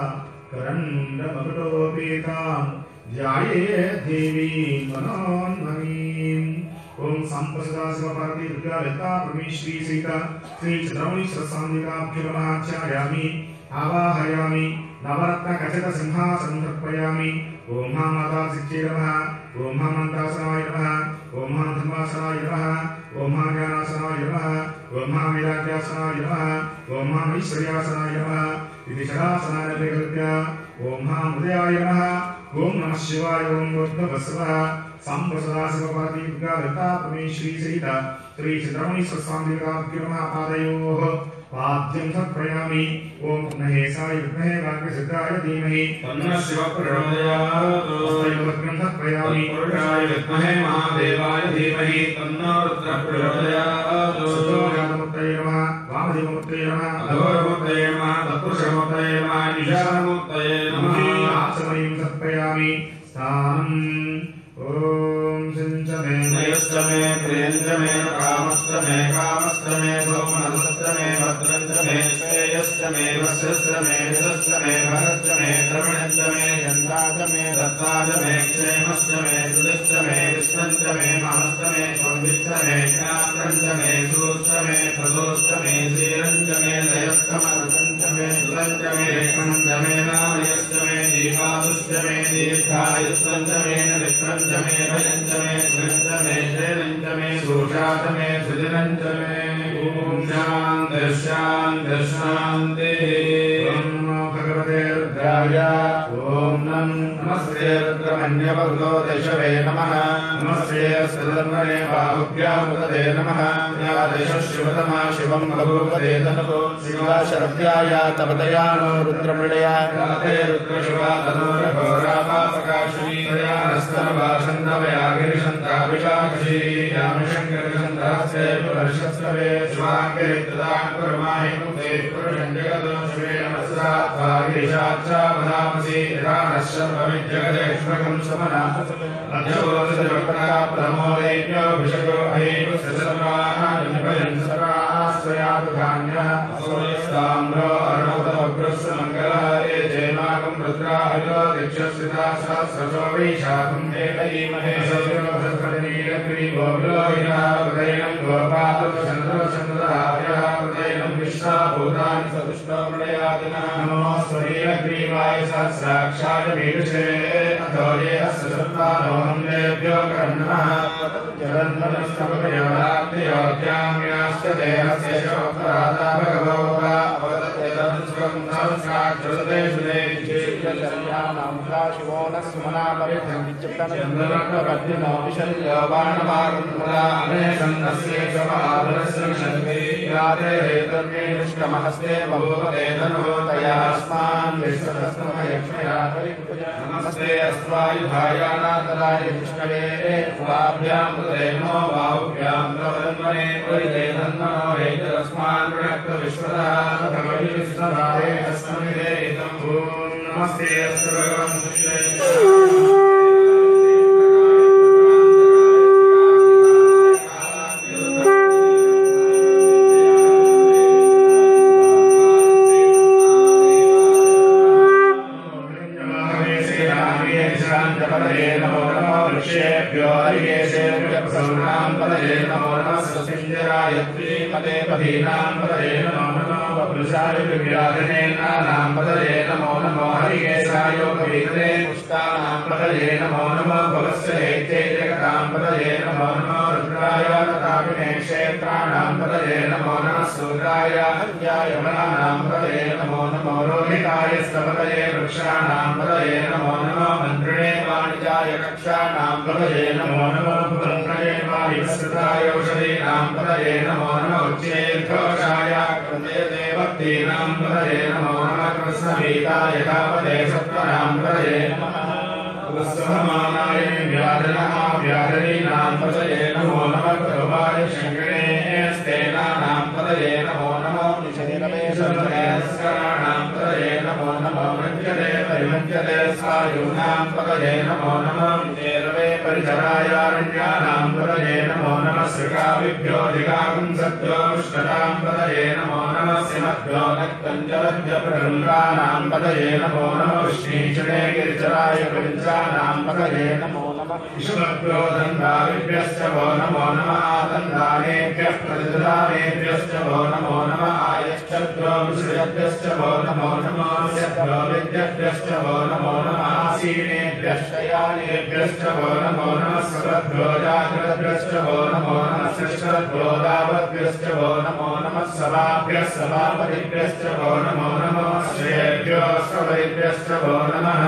करण्डमकुटोपेतां ध्यायेत् देवीं मनोन्मनीम्। ओम संप्रसदाशिवपार्वती दुर्गा ललिता परमेश्वरी सहिता श्री चंद्रमणि सरस्वतीभ्यो नमः ध्यायामि आवाहयामि नवरत्न खचित सिंहासनं समर्पयामि। ओम माता सिद्धे नमः ओम मंत्रासनाय नमः ओम धर्मासनाय नमः ओम ज्ञानासनाय नमः ओम विराज्यासनाय नमः ओम ऐश्वर्यासनाय नमः विदिशासनाय प्रकृत्य ओम हृदयाय नमः ओम नमः शिवाय ओम भगवत्वः संप्रसदाशिवपार्वती दुर्गा ललिता परमेश्वरी सहिता श्री चंद्रमणि सरस्वतीभ्यो नमः पादयोः पाद्यं समर्पयामि। ओम महेशाय विद्महे वाक्यसिद्धाय धीमहि तन्नः शिवः प्रचोदयात्। हस्तयोर्वक्रं समर्पयामि पुरुषाय विद्महे महादेवाय धीमहि तन्नो रुद्रः प्रचोदयात्। सज्जोजातमूर्तये नमः वामदेवमूर्तये नमः अघोरमूर्तये नमः तत्पुरुषमूर्तये नमः ईशानमूर्तये नमः। आसमनीं समर्पयामि स्थानम् ओम सिंचमे नयश्चमे प्रियञ्चमे कामश्चमे कामश्चमे सोमनसश्चमे भद्रञ्चमे श्रेयश्चमे वश्यश्चमे यशश्चमे भरश्चमे द्रविणश्चमे यन्त्राचमे दत्ताचमे क्षेमश्चमे सुदिश्चमे विष्णञ्चमे महश्चमे संविश्चमे ज्ञात्रञ्चमे सुश्चमे प्रदोश्चमे श्रीरञ्चमे दयश्चमरसञ्चमे सुतञ्चमे रेखमञ्चमे नामयश्चमे दीपादुश्चमे दीर्घायुश्चमे नरिश्चमे भयञ्चमे सुरञ्चमे शैलञ्चमे सुषाचमे सुदिनञ्चमे। ओम शान्ति शान्ति शान्तिः। ओम भगवते रुद्राय ओम नमस्ते रुद्रमन्यवभूतो दशवे नमः। नमस्ते सदन तन्वने बाहुभ्यामुदते नमः यादेशः शिवतमा शिवं बभूवते तनुः शिवाशरभ्याय तपदयानो रुद्रमृळया याते रुद्रशिवा तनोरघोरापापकाशिनी तयानस्तनवासन्दवया गिरिशन्ताभिषाक्षी यामशङ्करशन्तास्ते पुरुषस्तवे शिवाङ्गे तदां कुर्माहि मुक्ते पुरुषं जगतो शिवे नमस्रात्वा गिरिशाच्चा वदामसि यथानश्शर्वमिज्जगदेष्मकं समना अध्यवोदजपका प्रमोदेभ्यो भिषको अहेव ससर्वान् सर्वास्वयातु धान्यः असोयस्ताम्रो अर्णोदमग्रस्य मङ्गलाय जयमाकं रुद्राहयो दीक्षस्थिता सहस्रशो वैशाखं देवयीमहे सजोभद्रनीलग्रीवोऽग्रोहिणः हृदयं गोपालचन्द्रचन्द्राभ्यः हृदयं विश्वाभूतानि सदुष्टमृळयादिनः नमो स्वरीलग्रीवाय सहस्राक्षाय मीडुषे अथो ये अस्य सत्त्वानोऽहं देव्यो कर्णः जगन्मनस्तमयोरात्मयोग्यां यास्य देहस्य शोभराता भगवो वा अवदते तत्स्वं सहस्राक्षुरतेषु देवीनां शिवो न सुमनापरितं विचित्तनन्दनपद्मिनो विशल्यो बाणमागुन्मुला अनेशन्नस्ये समाधुरस्य शक्ति याते हेतन्मे दुष्टमहस्ते बभूवते धनुः तयास्मान् विश्वतस्मयक्ष्मया नमस्ते अस्त्वायुधायानाथराय विष्णवे स्वाभ्यां तदेनो बाहुभ्यां तवन्मने परिते तन्मनो हेतरस्मान् प्रणक्त विश्वतः भगवति विश्वधारे अस्मभिदे इदं नमस्ते अस्तु ऋषेभ्यो हरिकेशेभ्यः प्रसन्नां पदये नमो नमः सुसिञ्जरायत्रीमते पदीनां पदये नमो नमः वपुषाय विव्याधनेनानां पदये नमो नमो हरिकेशाय कवितरे पुष्टानां पदये नमो नमः भवस्य हेते जगतां पदये नमो नमः रुद्राय तथाभिने क्षेत्राणां पदये नमो नमः सूर्याय हर्याय वनानां पदये नमो नमो रोहिताय स्तपदये वृक्षाणां पदये नमो नमः मन्त्रिणे वाणिजाय कक्षाणां पदये नमो नमः पुत्रये वायुस्कृताय औषधीनां पदये नमो नमः उच्चैर्घोषाय कृते देवतीनां पदये नमो नमः कृष्णवीताय कापदे सत्त्वनां पदये नमः पुष्पमानाय व्याधनः व्याधनीनां पदये नमो नमः कृपाय शङ्करे स्तेनानां पदये नमो नमः निशेरवेशराणां पदये नमो नमः मृञ्जते परिमृञ्जते स्वायुनां पदये नमो नमः निशेरवे परिचरायारण्यानां पदये नमो नमः श्रीकाविभ्यो दिगाकुंसभ्यो विष्णुतां पदये नमो नमः सिंहभ्यो नक्तञ्जलभ्यप्रगङ्गानां पदये नमो नमः विष्णीचणे गिरिचराय कविंसानां पदये नमो नमः विष्णुभ्यो दन्दाविभ्यश्च वो नमो नमः आदन्दानेभ्यः प्रतिदानेभ्यश्च वो नमो नमः आयश्चभ्यो विषयभ्यश्च वो नमो नमः स्यभ्यो विद्यभ्यश्च वो नमो नमः आसीनेभ्यश्च यानेभ्यश्च वो नमो नमः सर्वभ्यो जाग्रद्भ्यश्च वो नमो नमः शिष्टभ्यो दावद्भ्यश्च वो नमो नमः सभाभ्यः सभापतिभ्यश्च वो नमो नमः श्रेयभ्यो सवैभ्यश्च वो नमः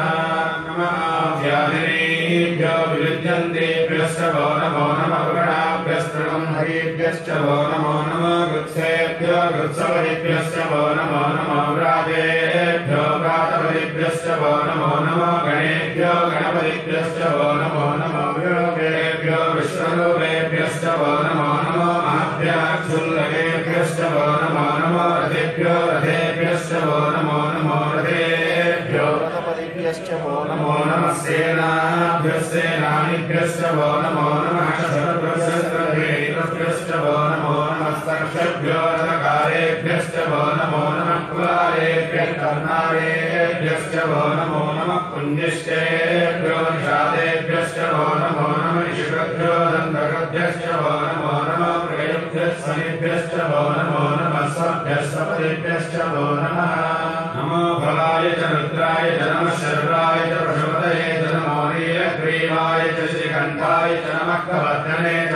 व्याधिनीभ्यो विविध्यन्तेभ्यश्च वो नमो नमः गणाभ्यस्त्रगं हरिभ्यश्च वो नमो नमः गृत्सेभ्यो गृत्सवरिभ्यश्च वो नमो नमः व्राजेभ्यो व्रातपतिभ्यश्च वो नमो नमः गणेभ्यो गणपतिभ्यश्च वो नमो नमः योगेभ्यो विश्वरूपेभ्यश्च वो नमो नमः महाभ्याक्षुल्लकेभ्यश्च वो नमो नमः रथेभ्यो रथेभ्यश्च वो नमो नमः रथेभ्यो रथपतिभ्यश्च वो नमो नमः सेनाभ्यश्च वो नमो नमः शस्त्रभ्यश्च वो नमो नमः सर्षभ्यो रथकारेभ्यश्च वो नमो नमः कुलारेभ्यः कर्णारेभ्यश्च वो नमो नमः पुण्यश्चेभ्यो निषादेभ्यश्च वो नमो नमः ऋषिभ्यो दन्तकभ्यश्च वो नमो नमः प्रयभ्यश्च शनिभ्यश्च वो नमो नमः सभ्यः सपदेभ्यश्च वो नमः नमो भवाय च रुद्राय च नमः शर्वाय च प्रशोदये च नमो नीलग्रीवाय च श्रीकण्ठाय च नमः कवत्तने च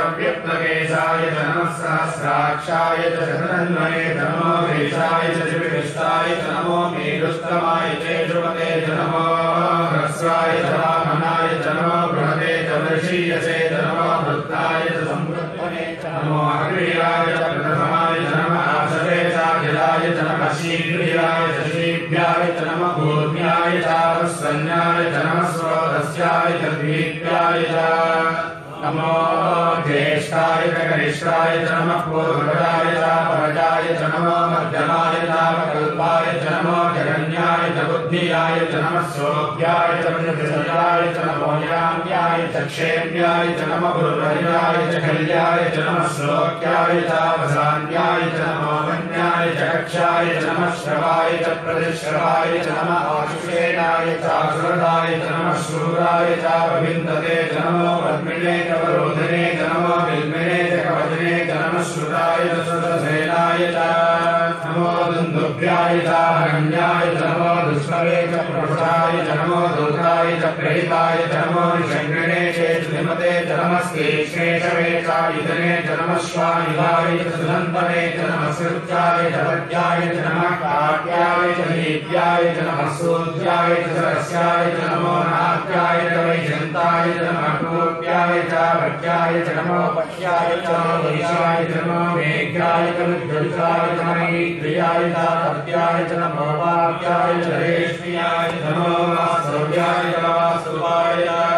व्यक्तकेशाय च नमः सहस्राक्षाय च शतधन्वने च नमो वेशाय च शिवविष्टाय च नमो मेरुस्तमाय च ध्रुवते च नमो ह्रस्वाय च वामनाय च नमो बृहते च वर्षीयसे च नमो वृत्ताय च संवृद्धने च नमो अग्रीयाय च प्रथमाय च नमः आसवे चाखिलाय च नमः शीघ्रियाय च शीघ्राय च नमः भूर्म्याय च वत्सन्याय च नमः स्रोतस्याय च द्वीप्याय च नमो ज्येष्ठाय च कनिष्ठाय च नमः पूर्वजाय च परजाय च नमो मध्यमाय च कल्पाय च नमो जगन्याय च बुद्धियाय च नमः सोऽभ्याय च पञ्चदशाय च नमो याम्याय च क्षेम्याय च नमः गुरुवर्याय च कल्याय च नमः श्लोक्याय च वसान्याय च नमो वन्याय च कक्षाय च नमः श्रवाय च प्रतिश्रवाय च नमः आशुषेणाय च आसुरदाय च नमः शूराय च विन्दते च नमो पद्मिने च वरोधने च नमो बिल्मिने च कवचने च नमः श्रुताय च श्रुतसेनाय च नमो दुन्दुभ्याय च हरण्याय च नमो दुष्मवे च प्रभुषाय च नमो दूताय च प्रहिताय च नमो निषङ्गिणे च श्रीमते च नमस्ते शेषवे च युधने च नमः स्वायुधाय च सुदन्तने च नमः सृत्याय च वद्याय च नमः काट्याय च नीत्याय च नमः सूत्याय च सरस्याय च नमो नाट्याय च वैजन्ताय च नमः कूप्याय च भट्याय च नमो पट्याय च वैशाय च नमो मेघ्याय च विद्युताय च मैत्रियाय च तप्याय च नमो वाक्याय च रेष्म्याय च नमो वासव्याय च वासुवाय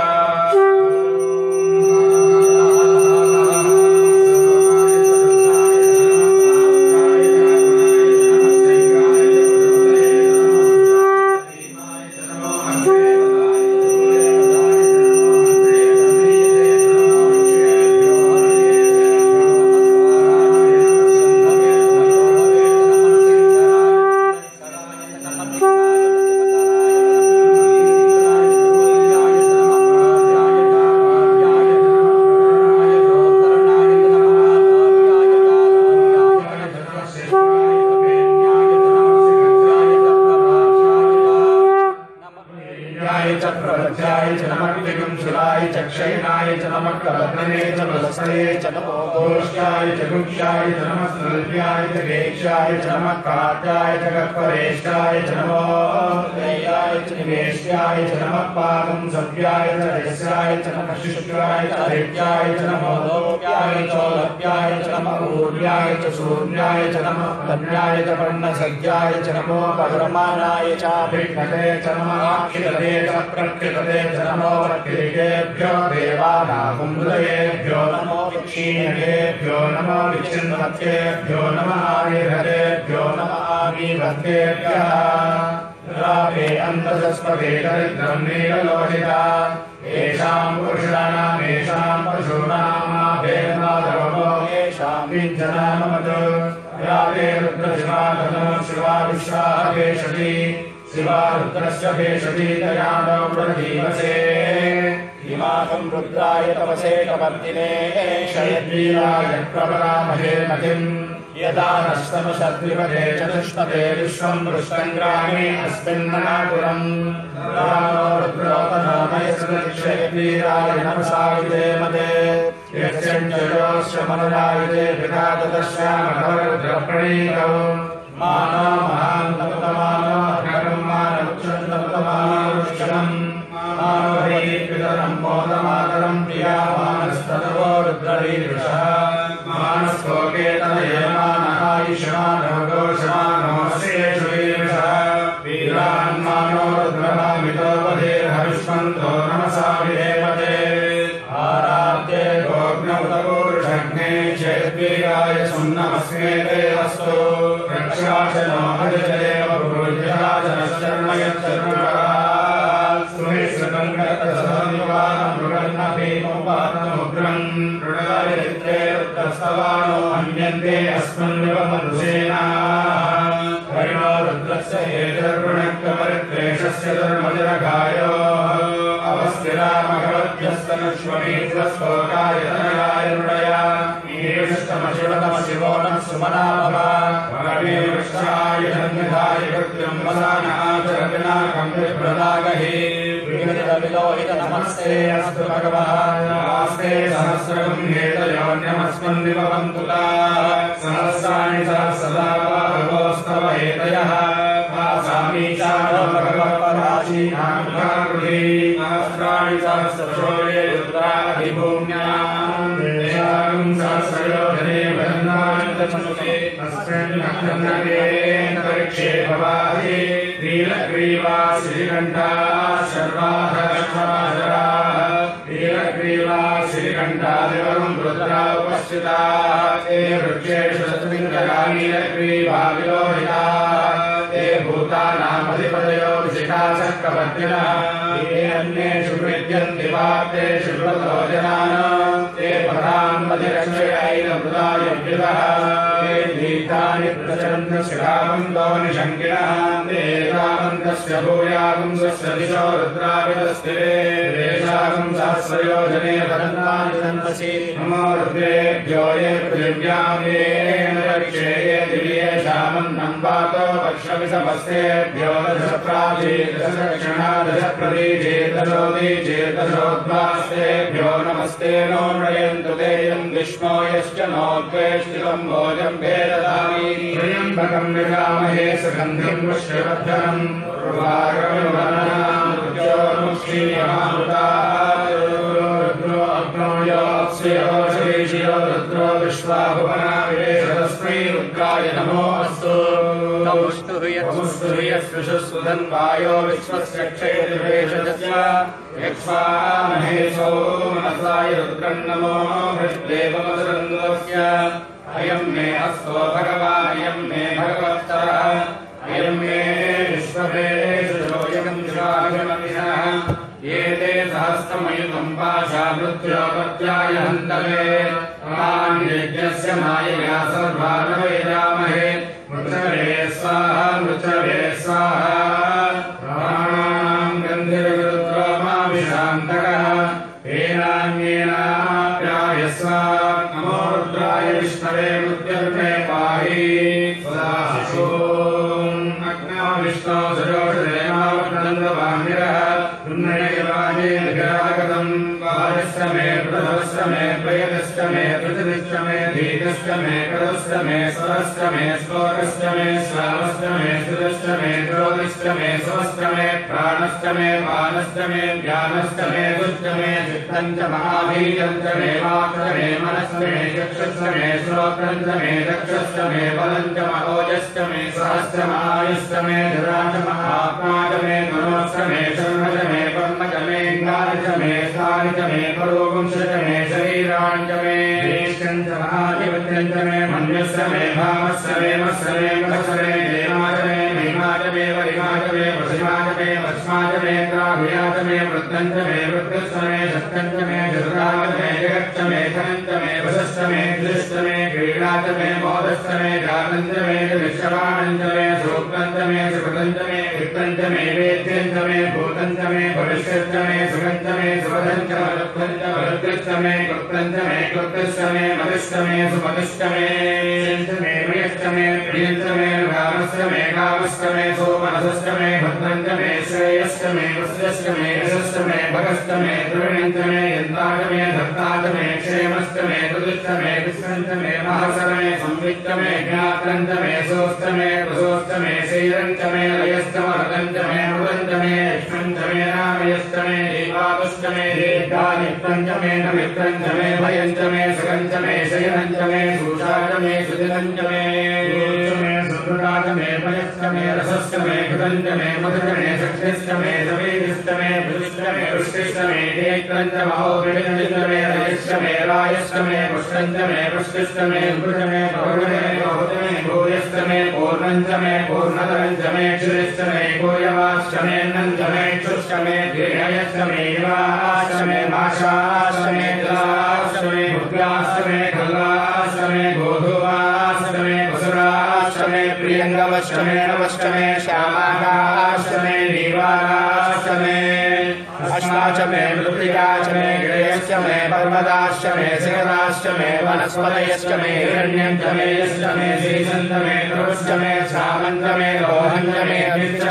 क्षयनाय च नमः कलग्ने च वलसये च नमो घोष्याय च गुक्षाय च नमः स्नल्प्याय च गेक्षाय च नमः काट्याय च कक्वरेष्ठाय च नमो त्रय्याय च निवेश्याय च नमः पादं सव्याय च रजस्याय च नमः शुक्राय च हरित्याय च नमो लोप्याय च लप्याय च नमः ऊर्याय च शून्याय च नमः धन्याय च पर्णसज्ञाय च नमो पद्रमाणाय च भिन्नते च नमः अक्षिरते च प्रकृतते च नमो प्रकृतेभ्यो देवानागुम्भ्यो नमो विक्षीणकेभ्यो नमो विच्छिन्नकेभ्यो नमः आनिहतेभ्यो नमः आनीभक्तेभ्यः रावे अन्तसस्पते दरिद्रं नीललोहिता येषां पुरुषाणाम् येषां पशूनामाभेदमाधवमो येषां विञ्जनाममत् रावे रुद्रशिवाधनो शिवा विश्वाः भेषति शिवा रुद्रस्य भेषति दयानो प्रजीवसे इमाकं रुद्राय तपसे कवर्तिने शयद्वीराय प्रपरामहे मतिम् यदा नस्तमशद्विपदे चतुष्पदे विश्वं पृष्ठं ग्रामे अस्मिन्ननापुरम् रामो रुद्रोतनामयस्मृक्षयद्वीराय नमसायुधे मते यक्षञ्जयोश्रमनुरायुधे पिता ततश्यामघवरुद्रप्रणीतौ मानो महान्तपतमानो अग्रगं मानवक्षन्तपतमानो वृक्षणम् मानो हरिपितरं मोदमातरं प्रिया मानस्तनवो रुद्ररीदृशः मानस्तोकेतनये मानः आयुष्मानो घोषमानो शेषु वीरशः वीरान्मानो रुद्रभामितोपधेर्हविष्मन्तो नमसा विदेवते आराध्ये गोग्नमुतपूरुषग्ने चेद्वीराय सुन्नमस्मे ते अस्तु रक्षाशनो हरिदेव पुरुषराजनश्चर्म यच्चर्मकः सुमिश्रकं गतसदनिवानं मृगन्नभीमोपातमुग्रं ऋणगारित्रे रुद्रस्तवानो अन्यन्ते अस्मन्निव मधुसेनाः हरिणो रुद्रस्य हेतर्वृणक्कमरित्रेषस्य धर्मजनघायोः अवस्थिरामघवत्यस्तनक्ष्ममीश्वस्तोकाय तनयाय नृडया ईरिष्टमशिवतमशिवो नः सुमनाभव भगवे वृक्षाय धन्यधाय कृत्यं वसानाचरविनाकं विप्रदागहि विगतविलोहित नमस्ते अस्तु भगवः नमस्ते सहस्रगं हेतयोन्यमस्मन्निव वन्तुला सहस्राणि सहस्रदा भगवोस्तव हेतयः सहस्राक्षीनामुखाकृति सहस्राणि सहस्रशोले रुद्राधिभूम्याम् देशां सहस्रयोजने बन्धान्तमनुते तस्मिन्नक्षे भवाहि नीलग्रीवा श्रीकण्ठा सर्वाधरा नीलग्रीवा श्रीकण्ठा देवं रुद्रा उपस्थिता ते वृक्षेषु सत्मिङ्गला नीलग्रीवा विलोहिता ते भूतानामधिपतयो विशिखासक्कवर्तिनः ये अन्येषु विद्यन्ति वाप्तेषु श्रुतो जनान् ते पदाम्बधिरक्षयैरमृतायुभिवः ते दीर्घानि प्रचरन्ति शिखावन्तो निशङ्किनः ते एतावन्तस्य भूयागं स्वस्य दिशो रुद्राविदस्थिरे तेषागं सहस्रयोजने वदन्तानि सन्तसि नमो रुद्रेभ्यो ये पृथिव्यां ये रक्षे ये दिव्येषामन्नं पातो वक्षविसमस्तेभ्यो दशप्राची दशदक्षिणा दशप्रतीचे दशोदीचे दशोद्वास्तेभ्यो नमस्ते नो नयन्तु ते यं विष्णो यश्च नोद्वेष्टिलं भोजं भेददामि त्र्यम्बकं यजामहे सुगन्धिं पुष्टिवर्धनम् उर्वारुकमिवदनां रुद्रो अग्नोयो अप्सयो श्रीशियो रुद्रो विश्वाभुवना विवेशतस्मै रुद्राय नमो अस्तु नमोस्तुयस्विषुस्वदन्वायो विश्वस्य क्षयतिवेशतस्य यक्ष्वामहेशो मनसाय रुद्रं नमो हृद्देवमसुरन्दस्य अयं मे अस्तो भगवान् अयं मे भगवत्तरः अयं मे विश्वभेषजोऽयं शिवाभिमतिनः ये ते सहस्रमयुतं पाशा मृत्योपत्याय हन्तवे यज्ञस्य मायया सर्वान् वैदामहे मृतवे स्वाहा मृतवे स्वाहा प्राणानां गन्धिर्विरुद्रोमाभिशान्तकः हेनान्येनाप्यायस्व नमो रुद्राय विष्णवे मृत्युर्मे पाहि सदाशिवो अग्नो विष्णो सजोषदेवावृन्दवामिरः पुण्ययवाजेन्द्रागतं वाजस्तमे प्रथमस्तमे प्रयतस्तमे पृथ्वीस्तमे धीतस्तमे करुस्तमे स्वरस्तमे स्फोरस्तमे श्रावस्तमे सुरस्तमे क्रोधस्तमे स्वस्तमे प्राणस्तमे पानस्तमे ज्ञानस्तमे दुष्टमे चित्तं च महाबीजं च मे वाक्तमे मनस्तमे चक्षुस्तमे श्रोत्रन्तमे दक्षस्तमे बलं च महोजस्तमे सहस्रमायुस्तमे धराचमहात्माचमे मनोस्तमे शर्मचमे कर्मचमे ज्ञानचमे स्थानिचमे परोगुंशचमे शरीराञ्चमे देशञ्च महाधिपत्यञ्चमे मन्यस्तमे भावस्तमे मत्समे मत्समे देवाचमे महिमाचमे वरिमाचमे वसिमाचमे वस्माचमे त्राभियाचमे वृद्धञ्चमे वृद्धस्तमे शक्तञ्चमे जगदाचमे जगच्चमे धनञ्चमे वशस्तमे दृष्टमे क्रीडाचमे मोदस्तमे जातञ्चमे विश्ववाणञ्चमे सूक्तञ्चमे सुकृतञ्चमे वित्तञ्चमे वेद्यञ्चमे भूतञ्चमे भविष्यञ्चमे सुगञ्चमे सुवधञ्चमे लुप्तञ्चमे कृप्तञ्चमे कृप्तस्तमे मदिष्टमे सुमदिष्टमे मयश्चमे प्रियञ्चमे गामस्तमे कामस्तमे सोमनसस्तमे भद्रञ्चमे श्रेयश्चमे वस्यश्चमे यशस्तमे भगस्तमे द्रविणञ्चमे यन्ताचमे धत्ताचमे क्षेमस्तमे तुदुष्टमे विष्णञ्चमे महसरमे संवित्तमे ज्ञात्रञ्चमे सोस्तमे प्रसोस्तमे शैरञ्चमे लयस्तमरतञ्चमे मृदञ्चमे यष्मञ्चमे नामयस्तमे दीपातुष्टमे दीर्घानित्यञ्चमे नमित्रञ्चमे भयञ्चमे सुगञ्चमे शयनञ्चमे सूषाचमे सुदिनञ्चमे सुकृताचमे भयश्चमे रसश्चमे कृतञ्चमे मधुचमे शक्तिश्चमे सवेदिष्टमे भुजिष्टमे पुष्टिष्टमे नेत्रञ्चमहोभिञ्चमे रयश्चमे रायश्चमे पुष्टञ्चमे पुष्टिष्टमे भुजमे बहुजमे बहुजमे भूयश्चमे पूर्णञ्चमे पूर्णतरञ्चमे क्षुरिश्चमे भूयवाश्चमे नञ्चमे क्षुष्टमे दीर्घयश्चमे युवाश्चमे भाषाश्चमे जलाश्चमे भुग्याश्चमे खल्लाश्चमे गोधुवाश्चमे वसुराश्चमे प्रियङ्गवश्चमे नवश्चमे श्यामाकाश्चमे दीवाराश्चमे अष्टाचमे मृत्तिकाचमे गिरयश्चमे पर्वताश्चमे शिखराश्चमे वनस्पतयश्चमे हिरण्यञ्चमे यश्चमे श्रीसन्तमे कृष्टमे श्रामञ्चमे लोहञ्चमे नित्यचमे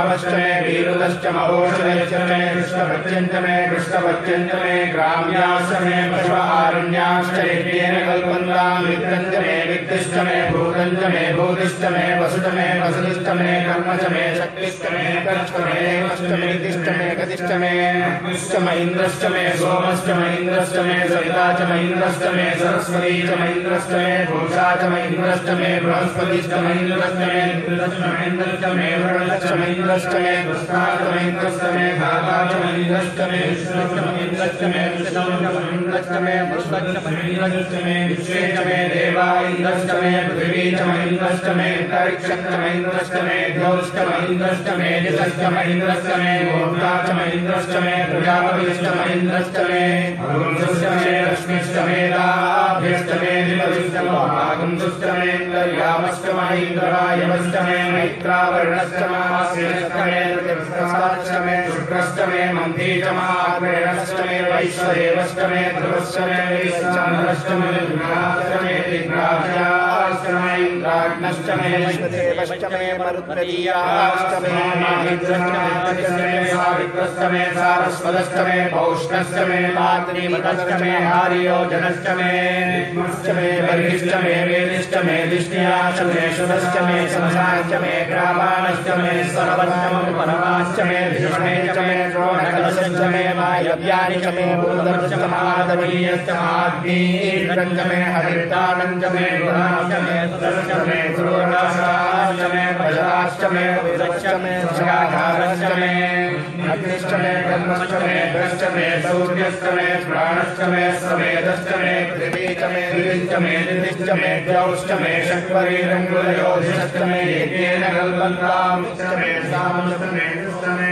रामश्च मे वीरुदश्च महोषधश्च मे कृष्णभत्यञ्च मे कृष्णभत्यञ्च मे ग्राम्याश्च मे पशुआरण्याश्च यज्ञेन कल्पन्तां वित्तञ्च मे वित्तिश्च मे भूतञ्च मे भूतिश्च मे वसुश्च मे वसुतिश्च मे कर्म च मे शक्तिश्च मे कर्श्च मे वश्च मे दिश्च मे गतिश्च मे अग्निश्च मे इन्द्रश्च मे सोमश्च मे इन्द्रश्च मे सविता च मे इन्द्रश्च मे सरस्वती च मे इन्द्रश्च मे भूषा च मे इन्द्रश्च मे बृहस्पतिश्च मे इन्द्रश्च मे इन्द्रश्च मे इन्द्रश्च मे वरुणश्च मे इन्द्रश्च मे पुष्टा च मे इन्द्रश्च मे धाता च मे इन्द्रश्च मे विष्णुश्च मे इन्द्रश्च मे विष्णुश्च मे इन्द्रश्च मे मरुतश्च मे इन्द्रश्च मे विश्वे च मे देवा इन्द्रश्च मे पृथिवी च मे इन्द्रश्च मे अंतरिक्षं च मे इन्द्रश्च मे द्यौश्च मे इन्द्रश्च मे दिशश्च मे इन्द्रश्च मे गोप्ता च मे इन्द्रश्च मे प्रजापतिश्च मे इन्द्रश्च मे अरुणश्च मे लक्ष्मीश्च मे दाभ्यश्च मे दिवश्च मे भागंश्च मे इन्द्रयामश्च मे इन्द्रवायवश्च मे मैत्रावर्णश्च मे आसीनश्च मे प्रतिप्रसादश्च मे शुक्रश्च मे मन्त्री च मे आग्नेयश्च मे वैश्वदेवश्च मे ध्रुवश्च मे वैश्चन्द्रश्च मे विघ्नाश्च मे दिग्राज्याश्च मे इन्द्राग्नश्च मे वैश्वदेवश्च मे मरुद्गरीयाश्च मे माहिन्द्रश्च मे सावित्रश्च मे सारस्वतश्च मे पौष्णश्च मे पात्रीमतश्च मे हारियोजनश्च मे विद्मश्च मे बर्हिश्च मे वेदिश्च मे दिष्ण्याश्च मे शुभश्च मे संसाश्च मे ग्रामाश्च मे सर्वश्च मे परमाश्च मे धीष्णे च मे द्रोणकलशश्च मे वायव्यानि च मे भूतश्च माधवीयश्च माग्नीन्द्रञ्च मे हरितानञ्च मे गुणाश्च मे सुदश्च मे क्रोडाश्च मे भजराश्च मे विदश्च मे शाखारश्च मे अग्निश्च मे ब्रह्मश्च मे भ्रश्च मे सूर्यश्च मे प्राणश्च मे समेदश्च मे पृथिवी च मे दिविश्च मे निधिश्च मे द्यौश्च मे शक्वरीरङ्गुलयोधिश्च मे यज्ञेन कल्पन्तां च मे सामश्च मे दुश्च मे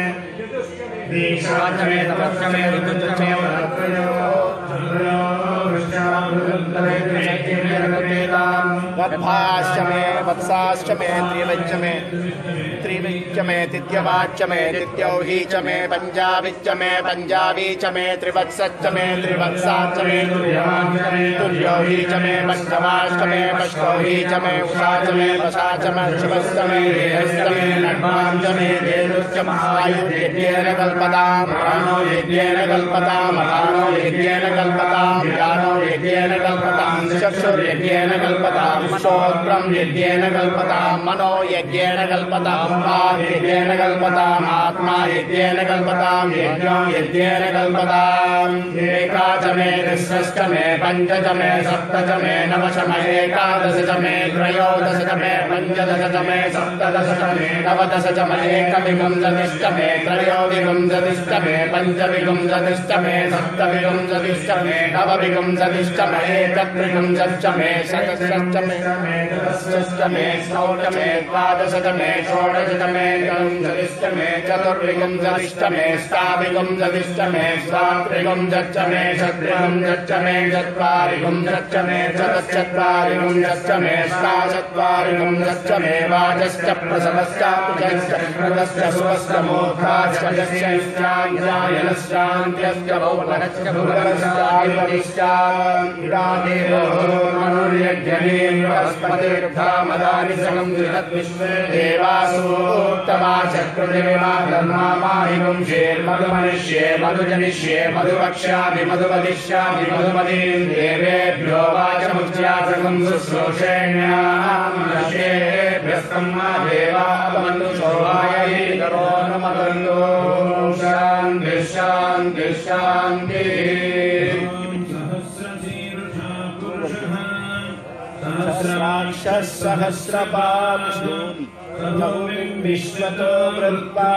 दीक्षा च मे तपश्च मे ऋतुश्च मे वरत्रयो वत्साश्च मे वत्साश्च मे त्रिविच्च मे तित्यवाच्च मे तित्यौही च मे पञ्जाबिच्च मे पञ्जाबी च मे त्रिवत्सच्च मे त्रिवत्साच्च मे तुर्यौही च मे पञ्चमाश्च मे पश्चौही च मे उषा च मे वसा च मे शिवश्च मे देहश्च मे नड्मां च मे देनुश्च महायुर्यज्ञेन कल्पतां प्राणो यज्ञेन कल्पतां अपानो यज्ञेन कल्पतां ज्ञानो यज्ञेन कल्पतां चक्षुर्यज्ञेन कल्पतां श्रोत्रं यज्ञेन कल्पतां मनो यज्ञेन कल्पतां यज्ञेन कल्पतां आत्मा यज्ञेन कल्पतां यज्ञो यज्ञेन कल्पतां एका च मे दशश्च मे पञ्च च मे सप्त च मे नव च मे एकादश च मे त्रयोदश च मे पञ्चदश च मे सप्तदश च मे नवदश च मे एकविंशतिश्च मे त्रयोविंशतिश्च मे पञ्चविंशतिश्च मे सप्तविंशतिश्च मे नवविंशतिश्च मे एकत्रिंशच्च मे शतश्च मे दशश्च मे षोडश मे द्वादश च मे षोडश च मे विंशतिश्च मे चतुर्विंशतिश्च मे अष्टाविंशतिश्च मे सात्विंशच्च मे षट्विंशच्च मे चत्वारिंशच्च मे चतुश्चत्वारिंशच्च मे अष्टाचत्वारिंशच्च मे वाचश्च प्रसवश्च कुजश्च कृतश्च सुवश्च मोक्षाश्च यश्चाञ्जायनश्चान्त्यश्च भौवनश्च भुवनश्चाधिपतिश्च इदादेवो मनुर्यज्ञनेन बृहस्पतिर्धामदानि समन्वितद्विश्वे देवासूत्तमा चक्रुदेवा धर्मामाहिमं शेर्मधुमनिष्ये मधुजनिष्ये मधुवक्ष्यामि मधुवदिष्यामि मधुमदीं देवेभ्यो वाचमुच्चासकं शुश्रूषेण्यामर्षेभ्यस्तम्मा देवा मनुषोहायै करो नमदन्तो शान्ति शान्ति शान्तिः सहस्राक्षः सहस्रपादशून् भूमिं विश्वतो वृत्वा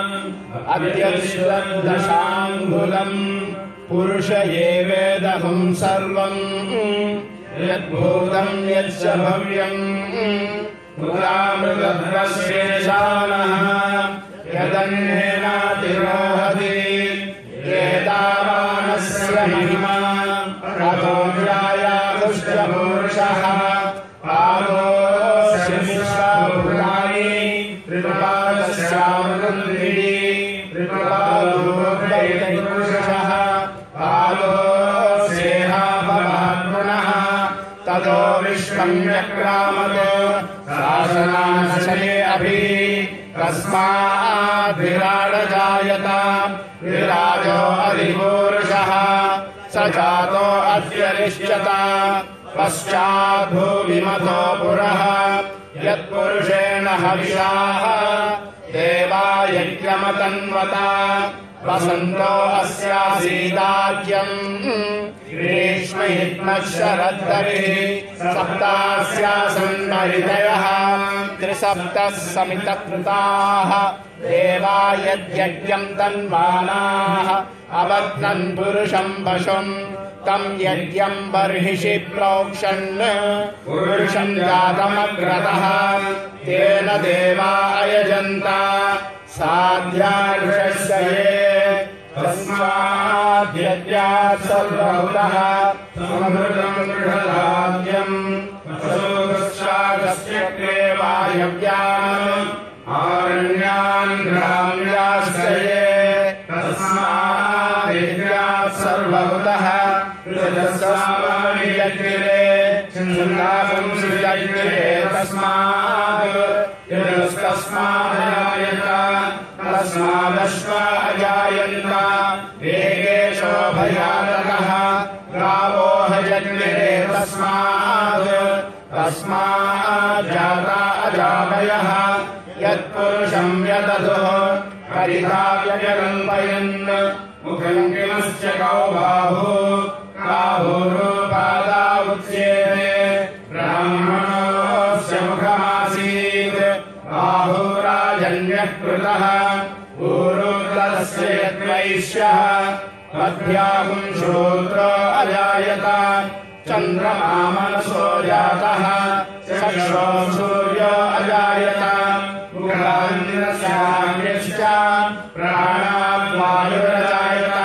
अद्यश्वदशाङ्गुलम् पुरुष एवेदहं सर्वं यद्भूतं यच्च भव्यं पुरामृतभ्रश्रेशानः यदन्येनातिरोहति एतावानस्य महिमा अतो जायातुष्टपूरुषः पादोऽस्मिश्वाभूतानि त्रिपादस्यामृतन्दिः त्रिपादोऽद्वैतपुरुषः पादोऽस्येहाभवात्मनः ततो विश्वं व्यक्रामत् शासनाशये अभि तस्माद् विराडजायत विराजो अधिपूरुषः स जातो अध्यरिष्यत पश्चाद्भूमिमतो पुरः यत्पुरुषेण हविषाः देवा यज्ञमतन्वत वसन्तो अस्यासीदाज्यम् ग्रीष्महित्मः शरद्धरिः सप्तास्यासन् हरितयः त्रिसप्तः समितकृताः देवा यद्यज्ञम् तन्वानाः अवत्नन् पुरुषम् पशुम् तम् यज्ञम् बर्हिषि प्रोक्षन् पुरुषम् जातमग्रतः तेन देवा अयजन्त साध्यार्षस्य ये तस्माद्यज्ञात् सर्वभूतः समृतम् दृढधान्यम् पशुगस्यागस्यग्रे वायव्यान् आरण्यान् ग्राम्याश्च ये तस्माद्यज्ञात् सर्वभूतः यज्ञिरे छन्दापुंसृजज्ञिरे तस्मादजायत तस्मादश्व अजायन्त वेगेशो भयातकः गावो हयज्ञिरे तस्माज्जाता अजावयः यत्पुरुषम् यदधुः परिधाव्यजकल्पयन् मुखम् किमश्च कौ बाहुरूपादा उच्येते ब्राह्मणोऽस्य मुखमासीत् बाहुराजन्यः कृतः ऊरुद्रस्य यद्वैश्यः मध्याहुम् शूद्रो अजायत चन्द्रमा मनसो जातः चक्षो सूर्यो अजायत मुखान्यश्च प्राणाद्वायुरजायत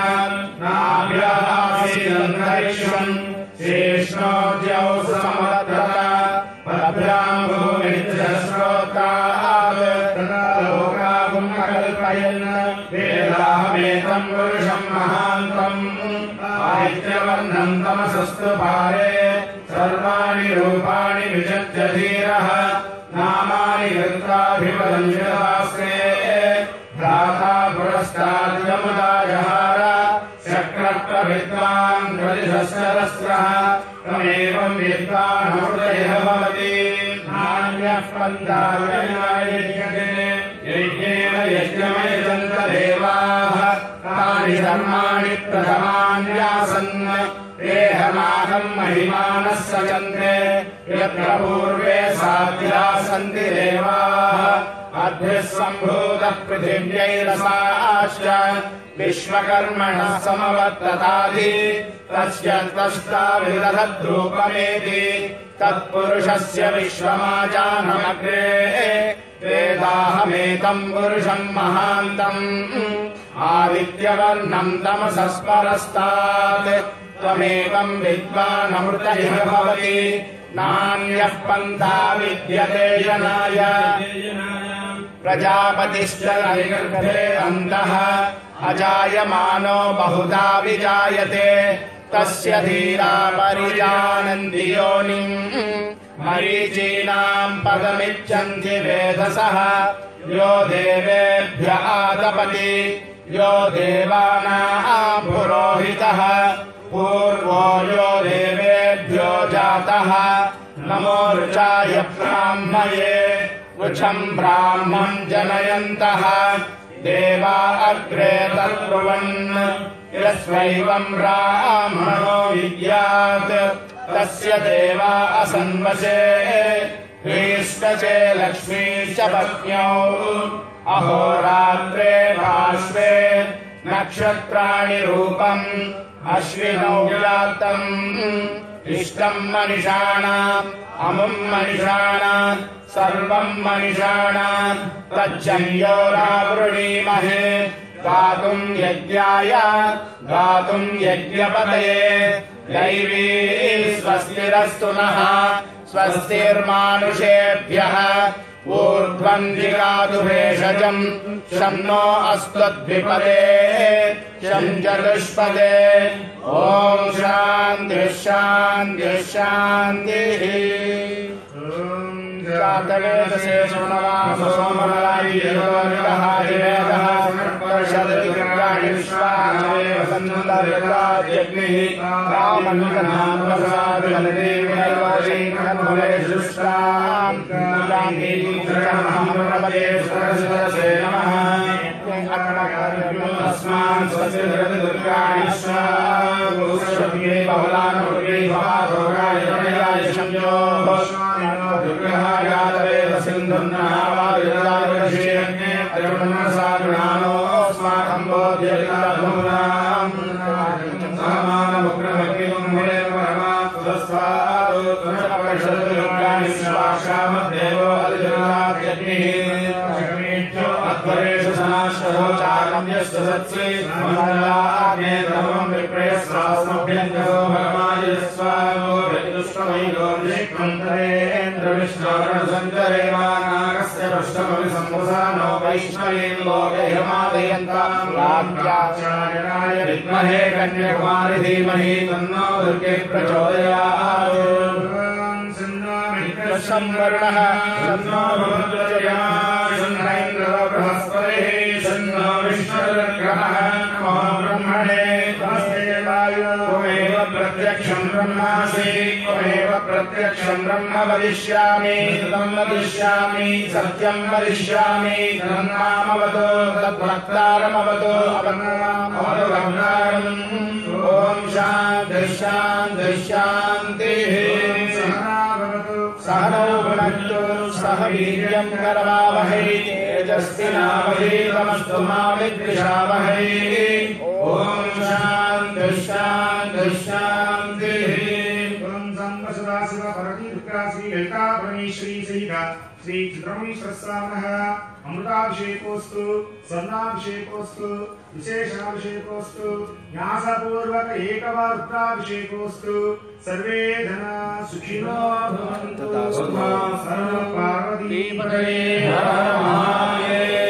नाभ्यासीदन्तरिक्षम् शेष्णोद्यौ समवर्तत पदभ्याम् भूमिश्रोत्रात् लोकागुम् अकल्पयन् वेदाहमेतम् पुरुषम् महान्तम् आदित्यवर्णम् तमसस्तु पारे सर्वाणि रूपाणि विचत्य धीरः नामानि कृत्वाभिपदञ्जलास्ते भ्राता पुरस्ताद्यमुदाजहार शक्रप्रविद्वान् प्रतिशस्त्रस्त्रः तमेवम् विद्वानमृतयः भवति नान्यः पन्थायज्ञते यज्ञेन यज्ञमयजन्त देवाः तानि धर्माणि प्रथमान्यासन् देहमाहम् महिमानः सजन्ते यत्र पूर्वे साध्याः सन्ति देवाः अद्भिः सम्भूतः पृथिव्यैरसाश्च विश्वकर्मणः समवर्ततादि तस्य त्वष्टाविदधद्रूपमेति तत्पुरुषस्य विश्वमाजानमग्रे वेदाहमेतम् पुरुषम् महान्तम् आदित्यवर्णम् तमसस्परस्तात् त्वमेवम् विद्वानमृतयः भवति नान्यः पन्था विद्यते जनाय प्रजापतिश्च नैर्गर्भे अन्तः अजायमानो बहुधा विजायते तस्य धीरा परिजानन्ति योनिम् मरीचीनाम् पदमिच्छन्ति वेधसः यो देवेभ्य आतपति यो देवानाम् पुरोहितः पूर्वो यो देवेभ्यो जातः नमोर्चाय ब्राह्मये वृक्षम् ब्राह्मम् जनयन्तः देवा अग्रे तत्ब्रुवन् यस्वैवम् ब्राह्मणो विद्यात् तस्य देवा असन्वशे ह्रीष्टचे लक्ष्मी च पत्न्यौ अहोरात्रे पार्श्वे नक्षत्राणि रूपम् अश्विनौ व्याप्तम् इष्टम् मनिषाणाम् अमुम् मनिषाणाम् सर्वम् मनिषाणाम् तज्जन्योरावृणीमहे गातुम् यज्ञाय गातुम् यज्ञपतये दैवी स्वस्तिरस्तु नः स्वस्तिर्मानुषेभ्यः ऊर्ध्वम् जिगातु भेषजम् शं नो अस्त्वद्विपदे शं चतुष्पदे ॐ शान्तिः शान्तिः शान्तिः जातवेदसे सोमवासो सोमवारी योनितः देवः समर्पयति कर्माणि विश्वावे वसन्तर्यज्ञैः रामन्नाम प्रसादलदेवैवशे कर्मले सृष्टां कान्ति प्रभवे सरस्वते नमः अस्मान् स्वस्य दुर्गाणि स्वाहा बहुलानुर्गे भवारोगाय जयाय संयो दुर्गायादवे वसिन्धुन्नावायुरावशे अजमनसागुणानो अस्माकं बोध्यलिताधूनां समानमुग्रमकिलं मे परमात्मस्वादो तुनपरिषदुर्गाणि स्वाक्षामद्देवो अधिजनाद्यग्निः अध्वरेषु सनाश्वरो चारम्यश्च सत्स्वे मङ्गलाग्ने तमं विप्रयस्वास्मभ्यङ्करो भगवाय स्वामो व्यक्तुष्टमैलो विष्णुरेन्द्रविष्णुरणसञ्चरे वानागस्य पृष्ठमपि सम्भुसानो वैष्णवीं लोके हिमादयन्तां राज्याचार्याय विद्महे कन्याकुमारी धीमहि तन्नो दुर्गे प्रचोदयात् संवर्णः सन्नो भवद्वयः सन्नैन्द्रो बृहस्पतिः सन्नो विष्णुर्ग्रहः नमो ब्रह्मणे तमस्ते वायो त्वमेव प्रत्यक्षं ब्रह्मासि त्वमेव प्रत्यक्षं ब्रह्म वदिष्यामि तं वदिष्यामि सत्यं वदिष्यामि तन्नामवतु तद्भक्तारमवतु अवतु भक्तारम् ॐ शान्तिः शान्तिः शान्तिः सहनौ भुनक्तु सह वीर्यं करवावहै तेजस्विनावधीतमस्तु मा विद्विषावहै ॐ शान्तिः शान्तिः शान्तिः ॐ संवसदाशिव परति दुर्गा श्री ललिता परमेश्वरी सहित श्री चित्रमणीश्वरस्वामिनः अमृताभिषेकोस्तु स्वर्णाभिषेकोस्तु विशेषाभिषेकोस्तु न्यासपूर्वक एकवारुद्राभिषेकोस्तु सर्वे जना सुखिनो भवन्तु। पार्वती पतये हर हर महादेव।